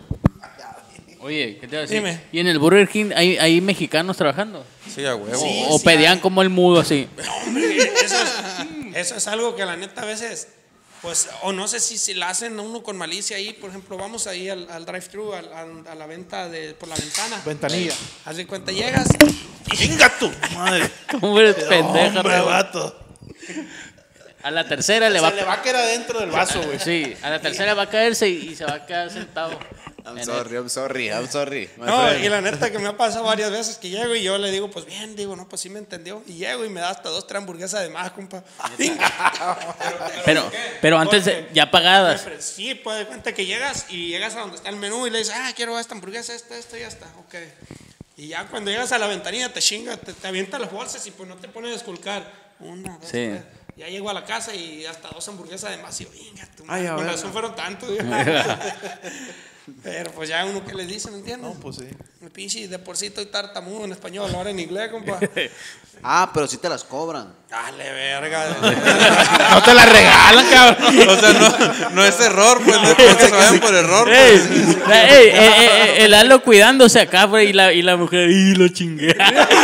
Oye, ¿qué te iba a decir? Dime. ¿Y en el Burger King hay, hay mexicanos trabajando? Sí, a huevo. Sí. ¿O pedían como el mudo así? No, hombre, eso es, eso es algo que la neta a veces, pues, o no sé si, si la hacen a uno con malicia ahí. Por ejemplo, vamos ahí al, al drive-thru, al- al- a la venta de, por la ventana. Ventanilla. Haz de cuenta, llegas. Chinga tu madre. ¿Cómo eres pendeja? Hombre, Raúl? vato. A la tercera le Se va le va a quedar adentro del vaso, güey. Sí, a la tercera va a caerse y, y se va a quedar sentado. I'm En sorry, I'm sorry, I'm sorry. my No, friend. y la neta que me ha pasado varias veces que llego y yo le digo, pues bien, digo, no, pues sí me entendió. Y llego y me da hasta dos, tres hamburguesas de más, compa. Pero, pero antes de, ya pagadas. Sí, pues de cuenta que llegas y llegas a donde está el menú y le dices, ah, quiero esta hamburguesa, esta, esta, ya está, ok. Y ya cuando llegas a la ventanilla te chinga, te, te avienta las bolsas y pues no te pones a esculcar. Una, dos, Sí. tres. Ya llego a la casa y hasta dos hamburguesas de más y yo, venga, tu Ay, madre, a con ver. razón fueron tantos. Pero pues ya uno que les dice, ¿me entiendes? No, pues sí. El pinche de por sí estoy tartamudo en español, ahora en inglés, compa. Ah, pero sí te las cobran. Dale, verga. No te la regalan, cabrón. O sea, no, no es error, pues no es que se vayan por error. Ey, Pues. la- ey, eh, eh, eh, el Lalo cuidándose acá, güey, y la, y la mujer, y lo chingué.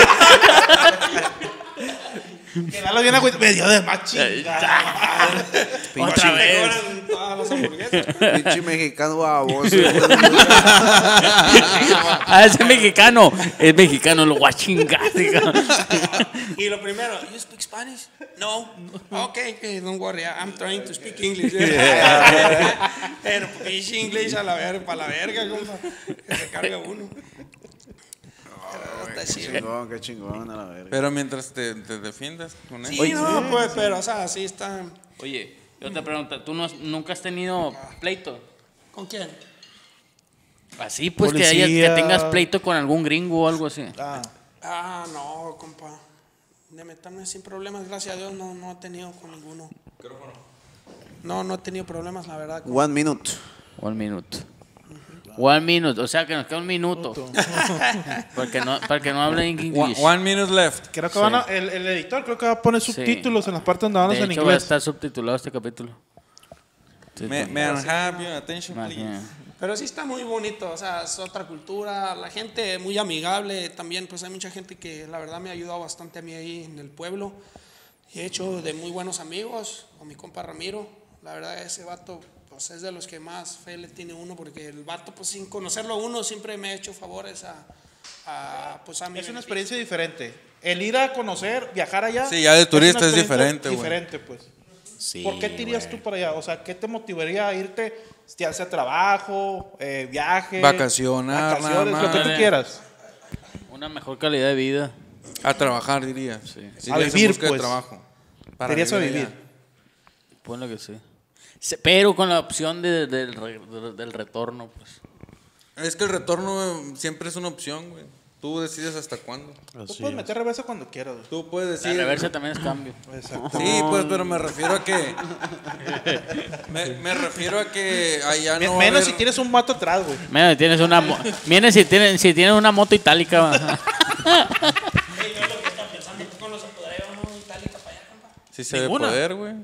Que Lalo viene a cuidar. Me dio de más chingada. Otra Te vez. cobran todas las hamburguesas. Pinche mexicano baboso. Ah, ese mexicano. Es mexicano, lo voy a chingar. diga. Y lo primero, you speak Spanish? No. Okay, okay, don't worry, I'm trying to speak English. Pero pinche English a la verga, para la verga, compa. Que se carga uno. Pero está Qué chido. chingón, qué chingón a la verga. Pero mientras te, te defiendas con eso. Sí, no, pues, pero, o sea, así está. Oye, yo te pregunto, ¿tú no, has- nunca has tenido pleito? ¿Con quién? Así, pues, que, Policía. hayas- que tengas pleito con algún gringo o algo así. Ah, Ah, no, compa. De meterme sin problemas, gracias a Dios, no, no he tenido con ninguno. No, no he tenido problemas, la verdad. compa. One minute. One minute. One minute, o sea que nos queda un minuto. Porque no, para que no hablen One, inglés. one minute left. creo que van a, el, el editor creo que va a poner subtítulos en las partes donde hablamos De en hecho, va a inglés. estar subtitulado este capítulo. Sí, May, sí. may I have your attention, Imagina. please? Pero sí está muy bonito, o sea, es otra cultura, la gente muy amigable también, pues hay mucha gente que la verdad me ha ayudado bastante a mí ahí en el pueblo. He hecho de muy buenos amigos, con mi compa Ramiro, la verdad ese vato pues es de los que más fe le tiene uno, porque el vato pues sin conocerlo a uno siempre me ha hecho favores a, a pues a mi Es una beneficio. experiencia diferente. El ir a conocer, viajar allá. Sí, ya de una turista es experiencia diferente, güey. Diferente, pues. Sí, ¿Por qué te irías güey. tú para allá? O sea, ¿qué te motivaría a irte, ya sea trabajo, eh, viaje, Vacacionar, vacaciones, nada lo que más. tú quieras? Una mejor calidad de vida. A trabajar, diría. Sí. Irías A en vivir, busca de pues. trabajo. Te irías a allá. vivir. Ponle que sí. Se- Pero con la opción de- del, re- de- del retorno, pues. Es que el retorno eh, siempre es una opción, güey. Tú decides hasta cuándo. Tú puedes meter reversa cuando quieras. güey. Tú puedes La decir. reversa también es cambio. Exacto. Sí, pues, pero me refiero a que. Me, me refiero a que allá Me- no. va a Menos haber- si tienes un mato atrás, güey. Mira, tienes una, mo- Viene si tienes, si tienes una moto itálica. va. Ey, yo lo que estaba pensando tú con los apoderos, ¿no? Sí se debe ¿Ninguna? poder, güey.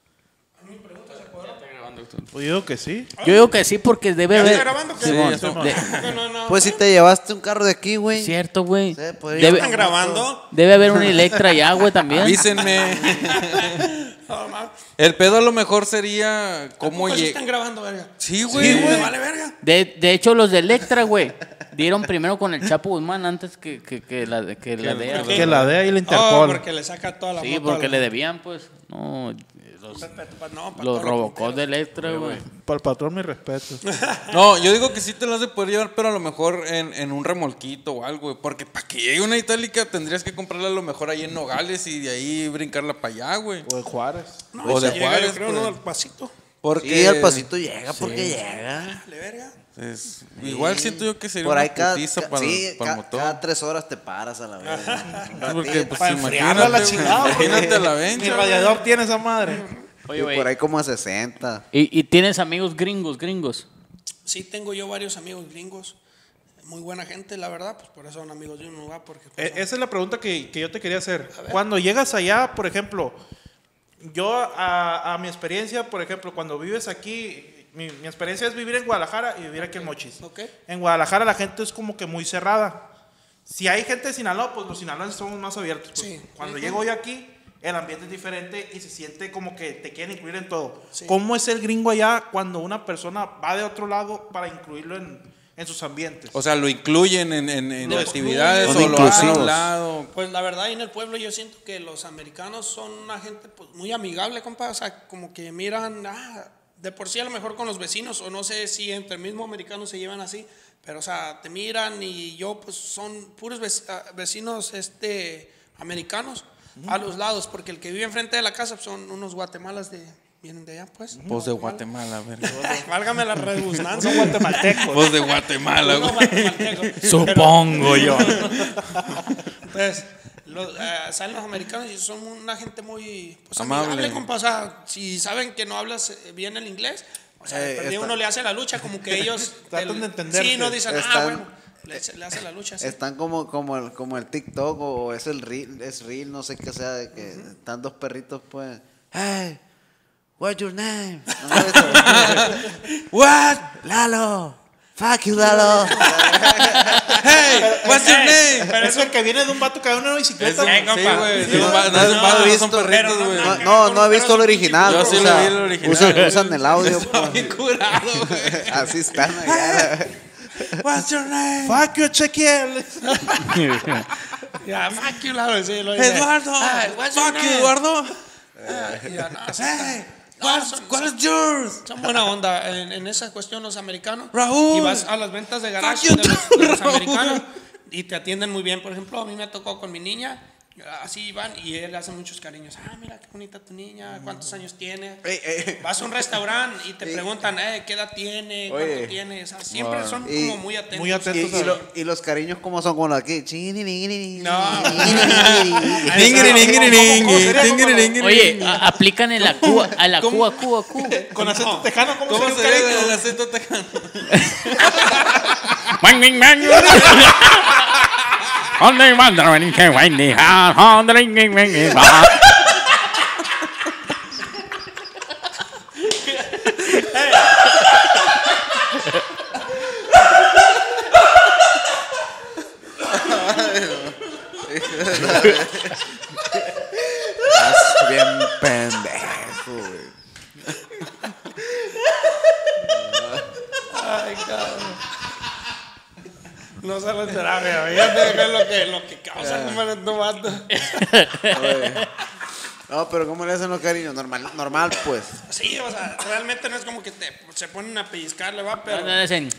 Pues yo digo que sí. Yo digo que sí, porque debe ¿Ya está haber. grabando? ¿Qué? Simón, Sí, ya está. de- No, no, no. Pues si te llevaste un carro de aquí, güey. Cierto, güey. Sí, pues, Debe, ¿Están grabando? debe haber una Electra ya, güey, también. Avísenme. No, ma. El pedo a lo mejor sería cómo ¿Cómo llega. están grabando, verga? Sí, güey. Sí, me vale verga. De, de hecho, los de Electra, güey, dieron primero con el Chapo Guzmán antes que, que, que la, que la D E A, güey. Que la D E A y la Oh, Interpol. porque le saca toda la Sí, moto porque a la- le debían, pues. No, los, Pa- pa- no, pa' los todo lo Robocop de Electra, güey. Para el patrón, mi respeto. No, yo digo que sí te las de poder llevar, pero a lo mejor en, en un remolquito o algo, güey. Porque para que llegue una itálica tendrías que comprarla a lo mejor ahí en Nogales y de ahí brincarla para allá, güey. O de Juárez. No, O de se llega, Juárez, yo creo, pues. ¿no? Al pasito. Porque Sí, al pasito llega porque llega. Dale verga. es- igual siento yo que sería Por una ahí cada, putiza ca- para, sí, para el ca- motor. cada tres horas te paras a la vez. Porque, pues, para enfriarla imagínate, la güey, chingada, güey. imagínate la Mi vencha. radiador tiene esa madre. Oye, Y güey. por ahí como a sesenta. ¿Y, y tienes amigos gringos, gringos? Sí, tengo yo varios amigos gringos. Muy buena gente, la verdad. Pues por eso son amigos de un lugar. Porque, pues, Eh, esa es la pregunta que, que yo te quería hacer. Cuando llegas allá, por ejemplo, yo a, a mi experiencia, por ejemplo, cuando vives aquí, mi, mi experiencia es vivir en Guadalajara y vivir aquí en Mochis. Ok. En Guadalajara la gente es como que muy cerrada. Si hay gente de Sinaloa, pues los sinaloenses somos más abiertos. Pues. Sí. Cuando Ujú. llego yo aquí, el ambiente es diferente y se siente como que te quieren incluir en todo. Sí. ¿Cómo es el gringo allá cuando una persona va de otro lado para incluirlo en, en sus ambientes? O sea, lo incluyen en, en, en Lo actividades incluyen. o lo hacen a Inclusivos. un lado. Pues la verdad, ahí en el pueblo yo siento que los americanos son una gente pues, muy amigable, compa. O sea, como que miran, ah, de por sí a lo mejor con los vecinos, o no sé si entre el mismo americano se llevan así, pero o sea, te miran y yo pues son puros vec- ah, vecinos este, americanos a los lados, porque el que vive enfrente de la casa pues, son unos guatemalas de, vienen de allá pues. Pues de Guatemala, verga. Válgame la redundancia. Son guatemaltecos. Pues de Guatemala, Unos güey. guatemaltecos. Supongo yo. Pues, los, eh, salen los americanos y son una gente muy pues, Amable. amigable, compa. O sea, si saben que no hablas eh, bien el inglés, o sea, Eh, de perdida está- uno le hace la lucha, como que ellos Tratan el- de entenderte. Sí, no dicen, ah, Están- bueno, le, le hace la lucha. Sí. Están como, como, el, como el TikTok o es el reel, es reel, no sé qué sea, de que están dos perritos, pues. Hey, what's your name? ¿No sabes eso? What? Lalo, fuck you, Lalo. Hey, what's your name? Pero eso es que viene de un vato que va en una bicicleta. Sí, güey. güey. Sí, No, no, no, no, no, no, no, son no, perritos, pero güey. No, no, no he visto el original. Yo pues, sí o lo sea, vi el original. Usan, usan el audio, Bien pues. curado, güey. Así están allá. What's your name? Fuck you, Ezequiel. Ya, fuck you, Lalo, sí, lo dice. Eduardo. Ay, what's your Fuck you, name? Eduardo. Y ya, no, sí, Hey, no, what's, son- what is yours? Son buena onda en, en esa cuestión los americanos. Raúl. Y vas a las ventas de garage Fuck you de los, too, de los Raúl. americanos y te atienden muy bien. Por ejemplo, a mí me tocó con mi niña, así van y él hace muchos cariños. Ah, mira qué bonita tu niña, ¿cuántos años tiene? Ey, ey. Vas a un restaurante y te preguntan, eh, ¿qué edad tiene? ¿Cuánto Oye. tiene? O sea, siempre son Y- como muy atentos. muy atentos. Y, Entonces, y lo- y los cariños, como son con aquí? Chini, No. Ningiri, ningiri, ningiri, ningiri, ningiri. Oye, a- aplican en la Cuba, a la Cuba, Cuba, Cuba. Con acento tejano, ¿cómo, ¿Cómo sería se un ve cariño? el acento tejano? ¿Dónde mandan? ¿Qué vaina? Ah, ¿dónde mandan? Estás bien pendejo, güey. Ay, cabrón. No se lo esperaba, fíjate que es lo que, lo que causa como en estos vatos. Oye. No, pero ¿cómo le hacen los cariños? Normal, normal, pues. Sí, o sea, realmente no es como que te, se ponen a pellizcarle, va, pero... ¿Dónde hacen?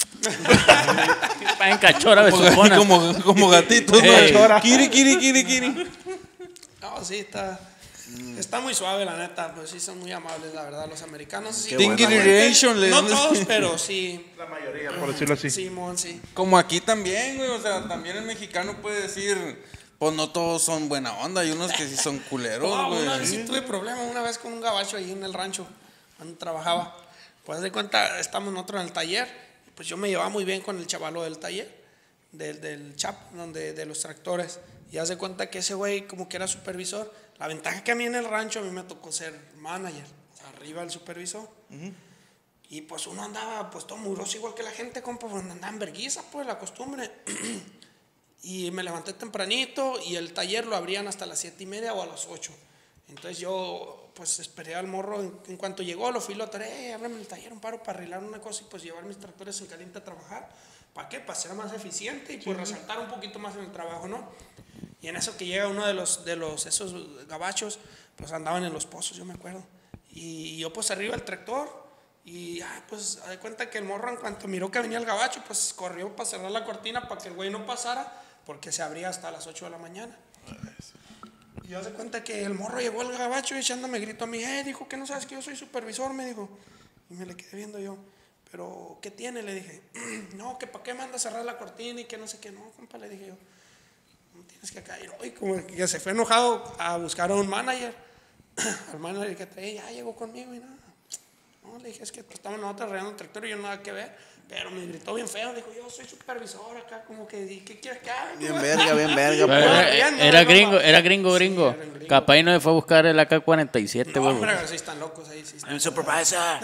En cachora, besugona. Como, como gatitos, Ey. ¿no? Kiri, kiri, kiri, kiri. No, sí, está, está muy suave, la neta. Pues sí, son muy amables, la verdad, los americanos. Sí, Qué bueno, Tingiri güey. Ration, le no dan- todos, pero sí. La mayoría, por decirlo así. Simón, sí. Como aquí también, güey. O sea, también el mexicano puede decir, pues no todos son buena onda. Hay unos que sí son culeros, No, una vez güey. sí tuve problema una vez con un gabacho ahí en el rancho, cuando trabajaba. Pues de cuenta, estamos nosotros en el taller. Pues yo me llevaba muy bien con el chavalo del taller, del, del chap, donde, de los tractores. Y haz de cuenta que ese güey, como que era supervisor, La ventaja que a mí en el rancho, a mí me tocó ser manager, o sea, arriba del supervisor. Uh-huh. Y pues uno andaba pues todo mugroso igual que la gente, compa, pues andaba en vergüenza, pues la costumbre. Y me levanté tempranito y el taller lo abrían hasta las siete y media o a las ocho. Entonces yo pues esperé al morro, en, en cuanto llegó lo fui, lo traje, eh, ábreme el taller un paro para arreglar una cosa y pues llevar mis tractores en caliente a trabajar. ¿Para qué? Para ser más eficiente y pues sí, resaltar un poquito más en el trabajo, ¿no? Y en eso que llega uno de los, de los esos gabachos, pues andaban en los pozos, yo me acuerdo. Y yo pues arriba del tractor y ah, pues de cuenta que el morro en cuanto miró que venía el gabacho, pues corrió para cerrar la cortina para que el güey no pasara, porque se abría hasta las ocho de la mañana. Y yo se cuenta que el morro llegó al gabacho y echándome grito a mí, eh, dijo que no sabes que yo soy supervisor, me dijo. Y me le quedé viendo yo, pero ¿qué tiene? Le dije, no, que para qué manda a cerrar la cortina y que no sé qué, no, compa, le dije yo, no tienes que caer. Y como que se fue enojado a buscar a un manager, al manager que traía, ya llegó conmigo y nada. No, le dije, es que pues, estamos nosotros arreglando un tractor y yo nada que ver. Pero me gritó bien feo, dijo, yo soy supervisor acá, como que, ¿qué quieres que haga? Bien verga, bien verga. Pero era, no, era no, gringo, no, era gringo, gringo. Sí, era gringo. Capaz y no se fue a buscar el A K cuarenta y siete, No, güey. hombre, sí están locos ahí. Sí, están I'm supervisor.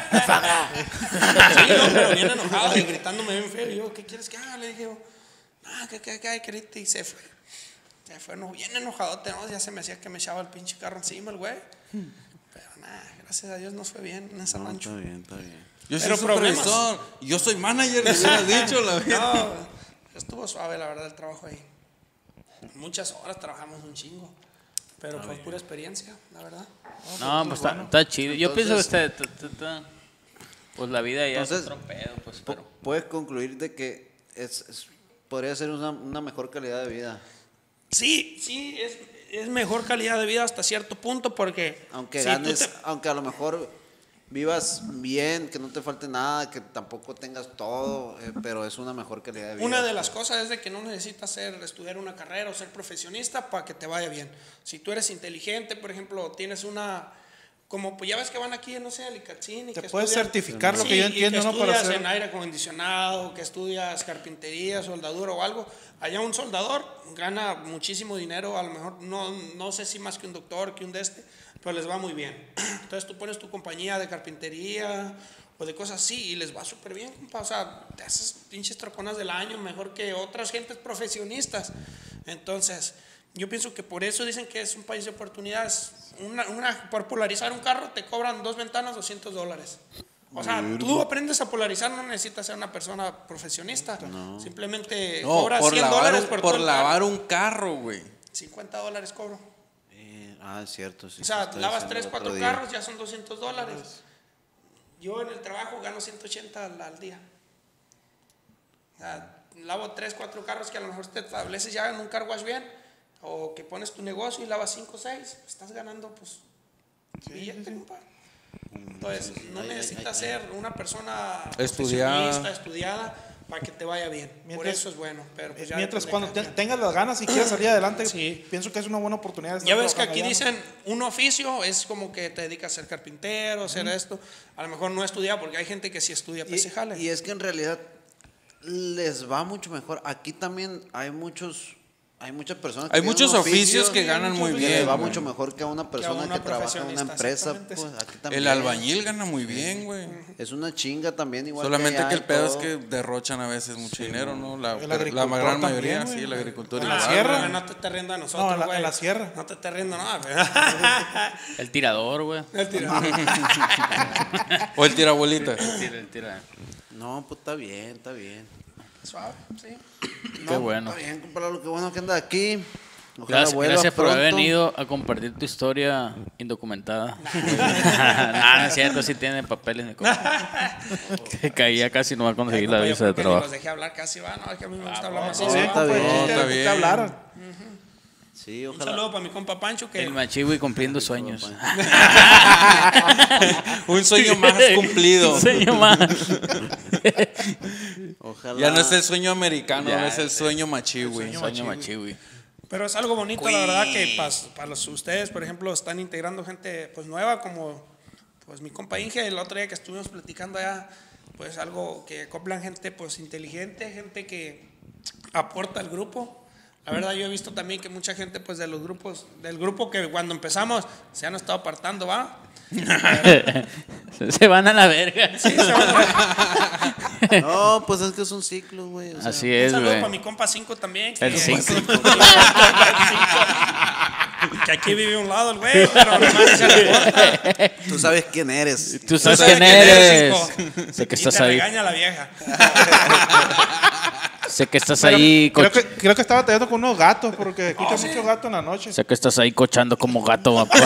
sí, no, pero bien enojado y gritándome bien feo. Y yo, ¿qué quieres que haga? Le dije yo, no, que, que, que, que, y se fue. Se fue no, bien enojado, ¿no? Ya se me hacía que me echaba el pinche carro encima el güey. Pero nada, gracias a Dios nos fue bien en ese No, rancho. está bien, está bien. Yo soy Pero supervisor, yo soy manager, le hubieras dicho la verdad. No, estuvo suave la verdad el trabajo ahí. Muchas horas trabajamos un chingo. Pero fue pura experiencia, la verdad. No, pues está, está chido. Yo pienso que está, está- está- está- pues la vida ya Entonces, es otro pedo, pues, Po- pero... Puedes concluir de que es, es- podría ser una, una mejor calidad de vida. Sí, sí, es, es mejor calidad de vida hasta cierto punto porque... Aunque si tú ganes, te- aunque a lo mejor vivas bien, que no te falte nada, que tampoco tengas todo, eh, pero es una mejor calidad de vida. Una de las cosas es de que no necesitas ser, estudiar una carrera o ser profesionista para que te vaya bien. Si tú eres inteligente, por ejemplo, tienes una... Como pues ya ves que van aquí, no sé, a Licatzín y Te que puedes estudian- certificar lo Sí, que yo y entiendo, que ¿no? Para estudias hacer... en aire acondicionado, que estudias carpintería, soldadura o algo. Allá un soldador gana muchísimo dinero, a lo mejor no, no sé si más que un doctor, que un de este, pero les va muy bien. Entonces tú pones tu compañía de carpintería o de cosas así y les va súper bien, compa. O sea, te haces pinches troconas del año mejor que otras gentes profesionistas. Entonces, yo pienso que por eso dicen que es un país de oportunidades. Una, una, por polarizar un carro te cobran dos ventanas doscientos dólares. O sea, tú aprendes a polarizar, no necesitas ser una persona profesionista. No. Simplemente No, cobras por cien lavar, dólares un- por, por todo el lavar carro. un carro, güey. cincuenta dólares cobro. Eh, ah, es cierto. Sí, O sea, sí, lavas está tres, diciendo el cuatro otro día. carros, ya son doscientos dólares. Yo en el trabajo gano ciento ochenta al, al día. O sea, lavo tres, cuatro carros que a lo mejor te estableces ya en un car wash bien, o que pones tu negocio y lavas cinco o seis, estás ganando pues billete, compa. Entonces, no Ay, ay, necesitas ay, ser una persona Estudiada. profesionista, estudiada para que te vaya bien. Por Mientras- eso es bueno. Pero pues ya Mientras depende cuando de te- cada quien. tengas las ganas y quieras salir adelante, Sí. pienso que es una buena oportunidad. estar Ya ves que aquí trabajando allá, ¿no? dicen un oficio es como que te dedicas a ser carpintero, a hacer esto. A lo mejor no estudia porque hay gente que sí estudia, pues se jale. Y, y es que en realidad les va mucho mejor. Aquí también hay muchos, hay muchas personas que Hay tienen muchos un oficios que oficio ganan muy que bien. les va güey. mucho mejor que a una persona que, una trabaja en una profesionista, empresa. exactamente. Pues, aquí también. El albañil gana muy bien, güey. Es una chinga también, igual Solamente allá que el y pedo es todo. que derrochan a veces mucho dinero, ¿no? La, El la agricultor gran también, mayoría, güey. sí, el agricultor En Ah, la igual. sierra. güey, no te estés riendo a nosotros, No, en la- güey. en la sierra. No te estés riendo, no. El tirador, güey. El tirador. O el tirabolita. El tira, el tira. No, pues está bien, está bien. Suave, sí. No, Qué bueno. Está bien, compadre, qué bueno que anda aquí. Ojalá Gracias, vuelva gracias por haber pronto. venido a compartir tu historia indocumentada. no, no es cierto, sí tiene papeles. mi compa. Que caía casi no va a conseguir la Compa, yo visa de porque ni trabajo. los dejé hablar casi, va. No, es que a mí me gusta hablar más. no, Sí, está compa. bien. No, está Que bien. hablaron. Sí, Un ojalá. saludo para mi compa Pancho que El machiwi cumpliendo sueños. Un sueño más cumplido. Un sueño más. Ojalá. Ya no es el sueño americano, Ya, es el sueño machi, güey. Sueño machiwi. Pero es algo bonito, la verdad, que pas- para los, ustedes, por ejemplo, están integrando gente pues nueva, como pues mi compa Inge, el otro día que estuvimos platicando allá, pues algo que acoplan gente pues inteligente, gente que aporta al grupo. La verdad, yo he visto también que mucha gente, pues, de los grupos, del grupo que cuando empezamos se han estado apartando, ¿va? Se van a la verga. Sí, se van a... No, pues es que es un ciclo, güey. O sea, Así Un es, saludo güey. para mi compa cinco también. Que, El cinco. que aquí vive a un lado el güey, pero nomás se reporta. Tú sabes quién eres. Tú sabes sabes quién quién eres, eres. hijo. Sé que Y estás te ahí. regaña la vieja. Sé que estás Pero ahí. creo, coch- que, creo que estaba batallando con unos gatos porque escucha Oh, sí. mucho gato en la noche. Sé que estás ahí cochando como gato, papá.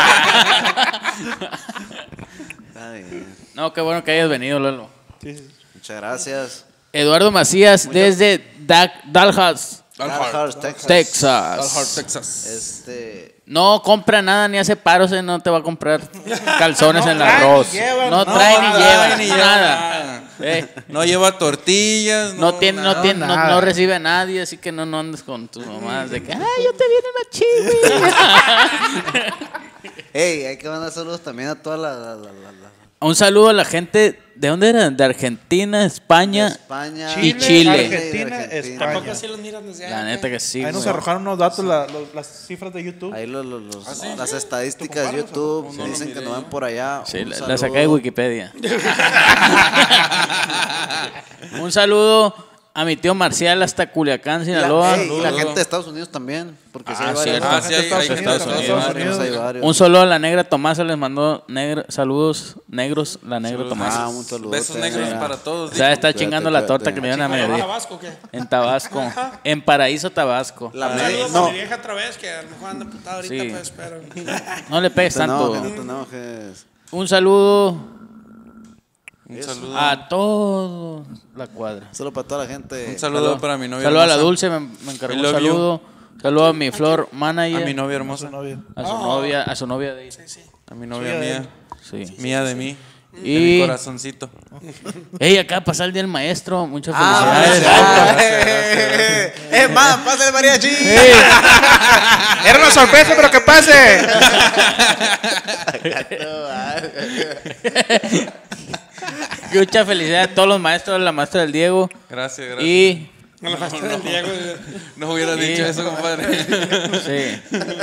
Está bien. No, qué bueno que hayas venido, Lalo. Sí, sí. Muchas gracias. Eduardo Macías desde Da- Dallas, Dalhart, Texas. Texas. Dalhart, Texas. Este. No compra nada ni hace paros, eh, no te va a comprar calzones No en el trae ni arroz. lleva, no no, trae ni no lleva trae ni lleva nada. nada. Eh, No lleva tortillas. no, tiene, no, nada. tiene, no, nada. no recibe a nadie, así que no, no andes con tus mamás de que, ay, yo te viene una chivi. Hey, hay que mandar saludos también a toda la. la, la, la- la- Un saludo a la gente, ¿de dónde eran? De Argentina, España. España. Y Chile. Argentina, España. Tampoco así los miras desde La allá. neta que sí. Ahí nos güey. arrojaron unos datos, la- los- las cifras de YouTube. Ahí los, los- los- ¿Ah, sí? las estadísticas de YouTube No, no dicen que miré. no van por allá. Sí, Un la, la saludo. saqué de Wikipedia. Un saludo a mi tío Marcial hasta Culiacán, Y la, Sinaloa. hey, y la Saludos. gente de Estados Unidos también. Porque sí Ah, hay varios. cierto. Ah, sí, hay, hay Estados gente de Unidos, Estados Hay Estados Unidos. varios, hay varios. Un saludo a la negra Tomasa, les mandó negra, saludos negros, la negra Saludos. Tomasa. Ah, un saludo. Besos negros para todos. O sea, está Cuídate, chingando la cuídate. torta que me dieron a ¿Para mediodía. Tabasco o qué? En Tabasco, en Paraíso, Tabasco. La Un me- saludo no, para mi vieja otra vez, que a lo mejor anda putada ahorita, Sí. pues, pero... No le pegues no te tanto. enojes, no te enojes. Un saludo Un saludo. a todos la cuadra. Solo para toda la gente. Un saludo para mi novia. Saludo a la hermosa. Dulce, me, me encargó I un love you. saludo. Saludo a mi flor manager. A mi novia hermosa. novia. A su novia, a su novia de ella. A mi novia Sí, mía. Sí. Mía de mí. De mi Y corazoncito. ey, acá pasar el día del maestro, muchas Ah, felicidades. eh, eh, más, pásale mariachi. Ey, Era una sorpresa, pero que pase. mucha felicidad a todos los maestros, a la maestra del Diego Gracias, gracias. y Me la pasé del Diego. No hubiera Sí. dicho eso, compadre. sí.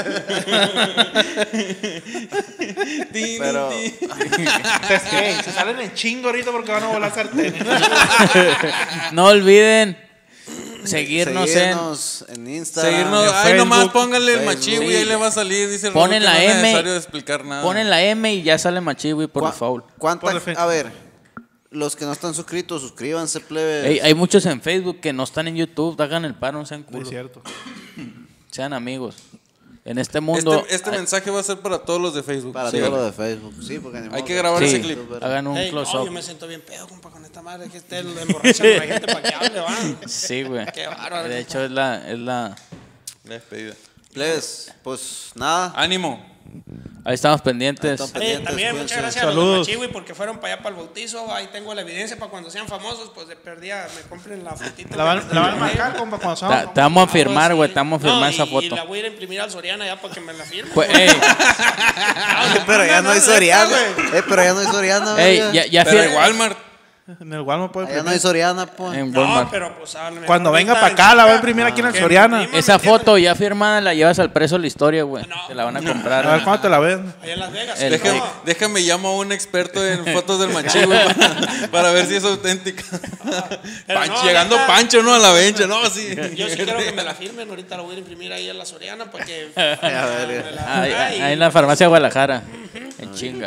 Tin, Pero- tin. Ey, se salen en chingo ahorita porque van a volar sartenes. No olviden seguirnos en Seguirnos en Instagram. Seguirnos. en Ahí nomás Facebook, pónganle el Facebook. machivo y Sí. ahí le va a salir. Dice el Ponen Raúl que la no es M, necesario explicar nada. ponen la M y ya sale Machiwi por ¿Cuá- default. ¿Cuánta- Por default. a ver, los que no están suscritos, suscríbanse, plebes. Ey, hay muchos en Facebook que no están en YouTube, hagan el paro, no sean Es culos, cierto. sean amigos. En este mundo Este, este hay- mensaje va a ser para todos los de Facebook. Para Sí. todo lo de Facebook. Sí, porque ni Hay modo que grabar ese sí, clip. hagan un Ey, no, close-up. yo me siento bien pedo, compa, con esta madre que esté emborrachando a la gente para que hable, va. Sí, güey. Qué bárbaro. De hecho es la es la La despedida. Plebes, pues nada. Ánimo. ahí estamos pendientes. Ahí estamos. Oye, pendientes, también cuídense. muchas gracias a Saludos. los de Machiwi porque fueron para allá para el bautizo. Ahí tengo la evidencia para cuando sean famosos, pues de perdida me compren la fotita. La van, la van a marcar, compa, cuando Ta- salga. Te vamos a firmar, güey, te vamos a No, firmar y- esa Y foto. la voy a ir a imprimir al Soriana ya para que me la firme. Pues, ey, Pero ya no hay Soriana. Eh, pero ya no hay Soriana, ey, güey. ya, ya Pero fir- en Walmart. En el Walmart puede Allá no imprimir. hay Soriana, pues. en No, Walmart. pero pues a lo mejor Cuando venga ahorita para acá, la va a en imprimir aquí en el que Soriana. imprima, Esa ¿me entiendes? foto ya firmada la llevas al preso de la historia, güey. No. Te la van a A ver comprar. cuándo te la ven. Allá en Las Vegas. El- Déjame, No, déjame llamo a un experto en fotos del machivo para, para ver si es auténtica. Pero Pancho- no, llegando neta. Pancho, ¿no? A la bencha, ¿no? Sí. Yo sí quiero que me la firmen. Ahorita la voy a imprimir ahí en la Soriana para que. ver, me la- Ahí, Ay, ahí en la farmacia de Guadalajara. En chinga.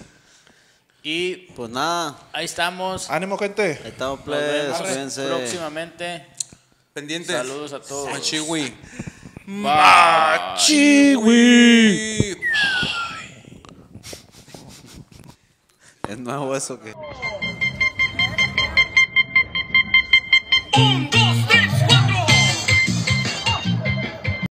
Y Pues nada. ahí estamos. Ánimo, gente. Ahí estamos, Nos plebes. vemos Cuídense. próximamente. Pendientes. Saludos a todos. Machiwi. Chiwi. ¿Es nuevo eso que?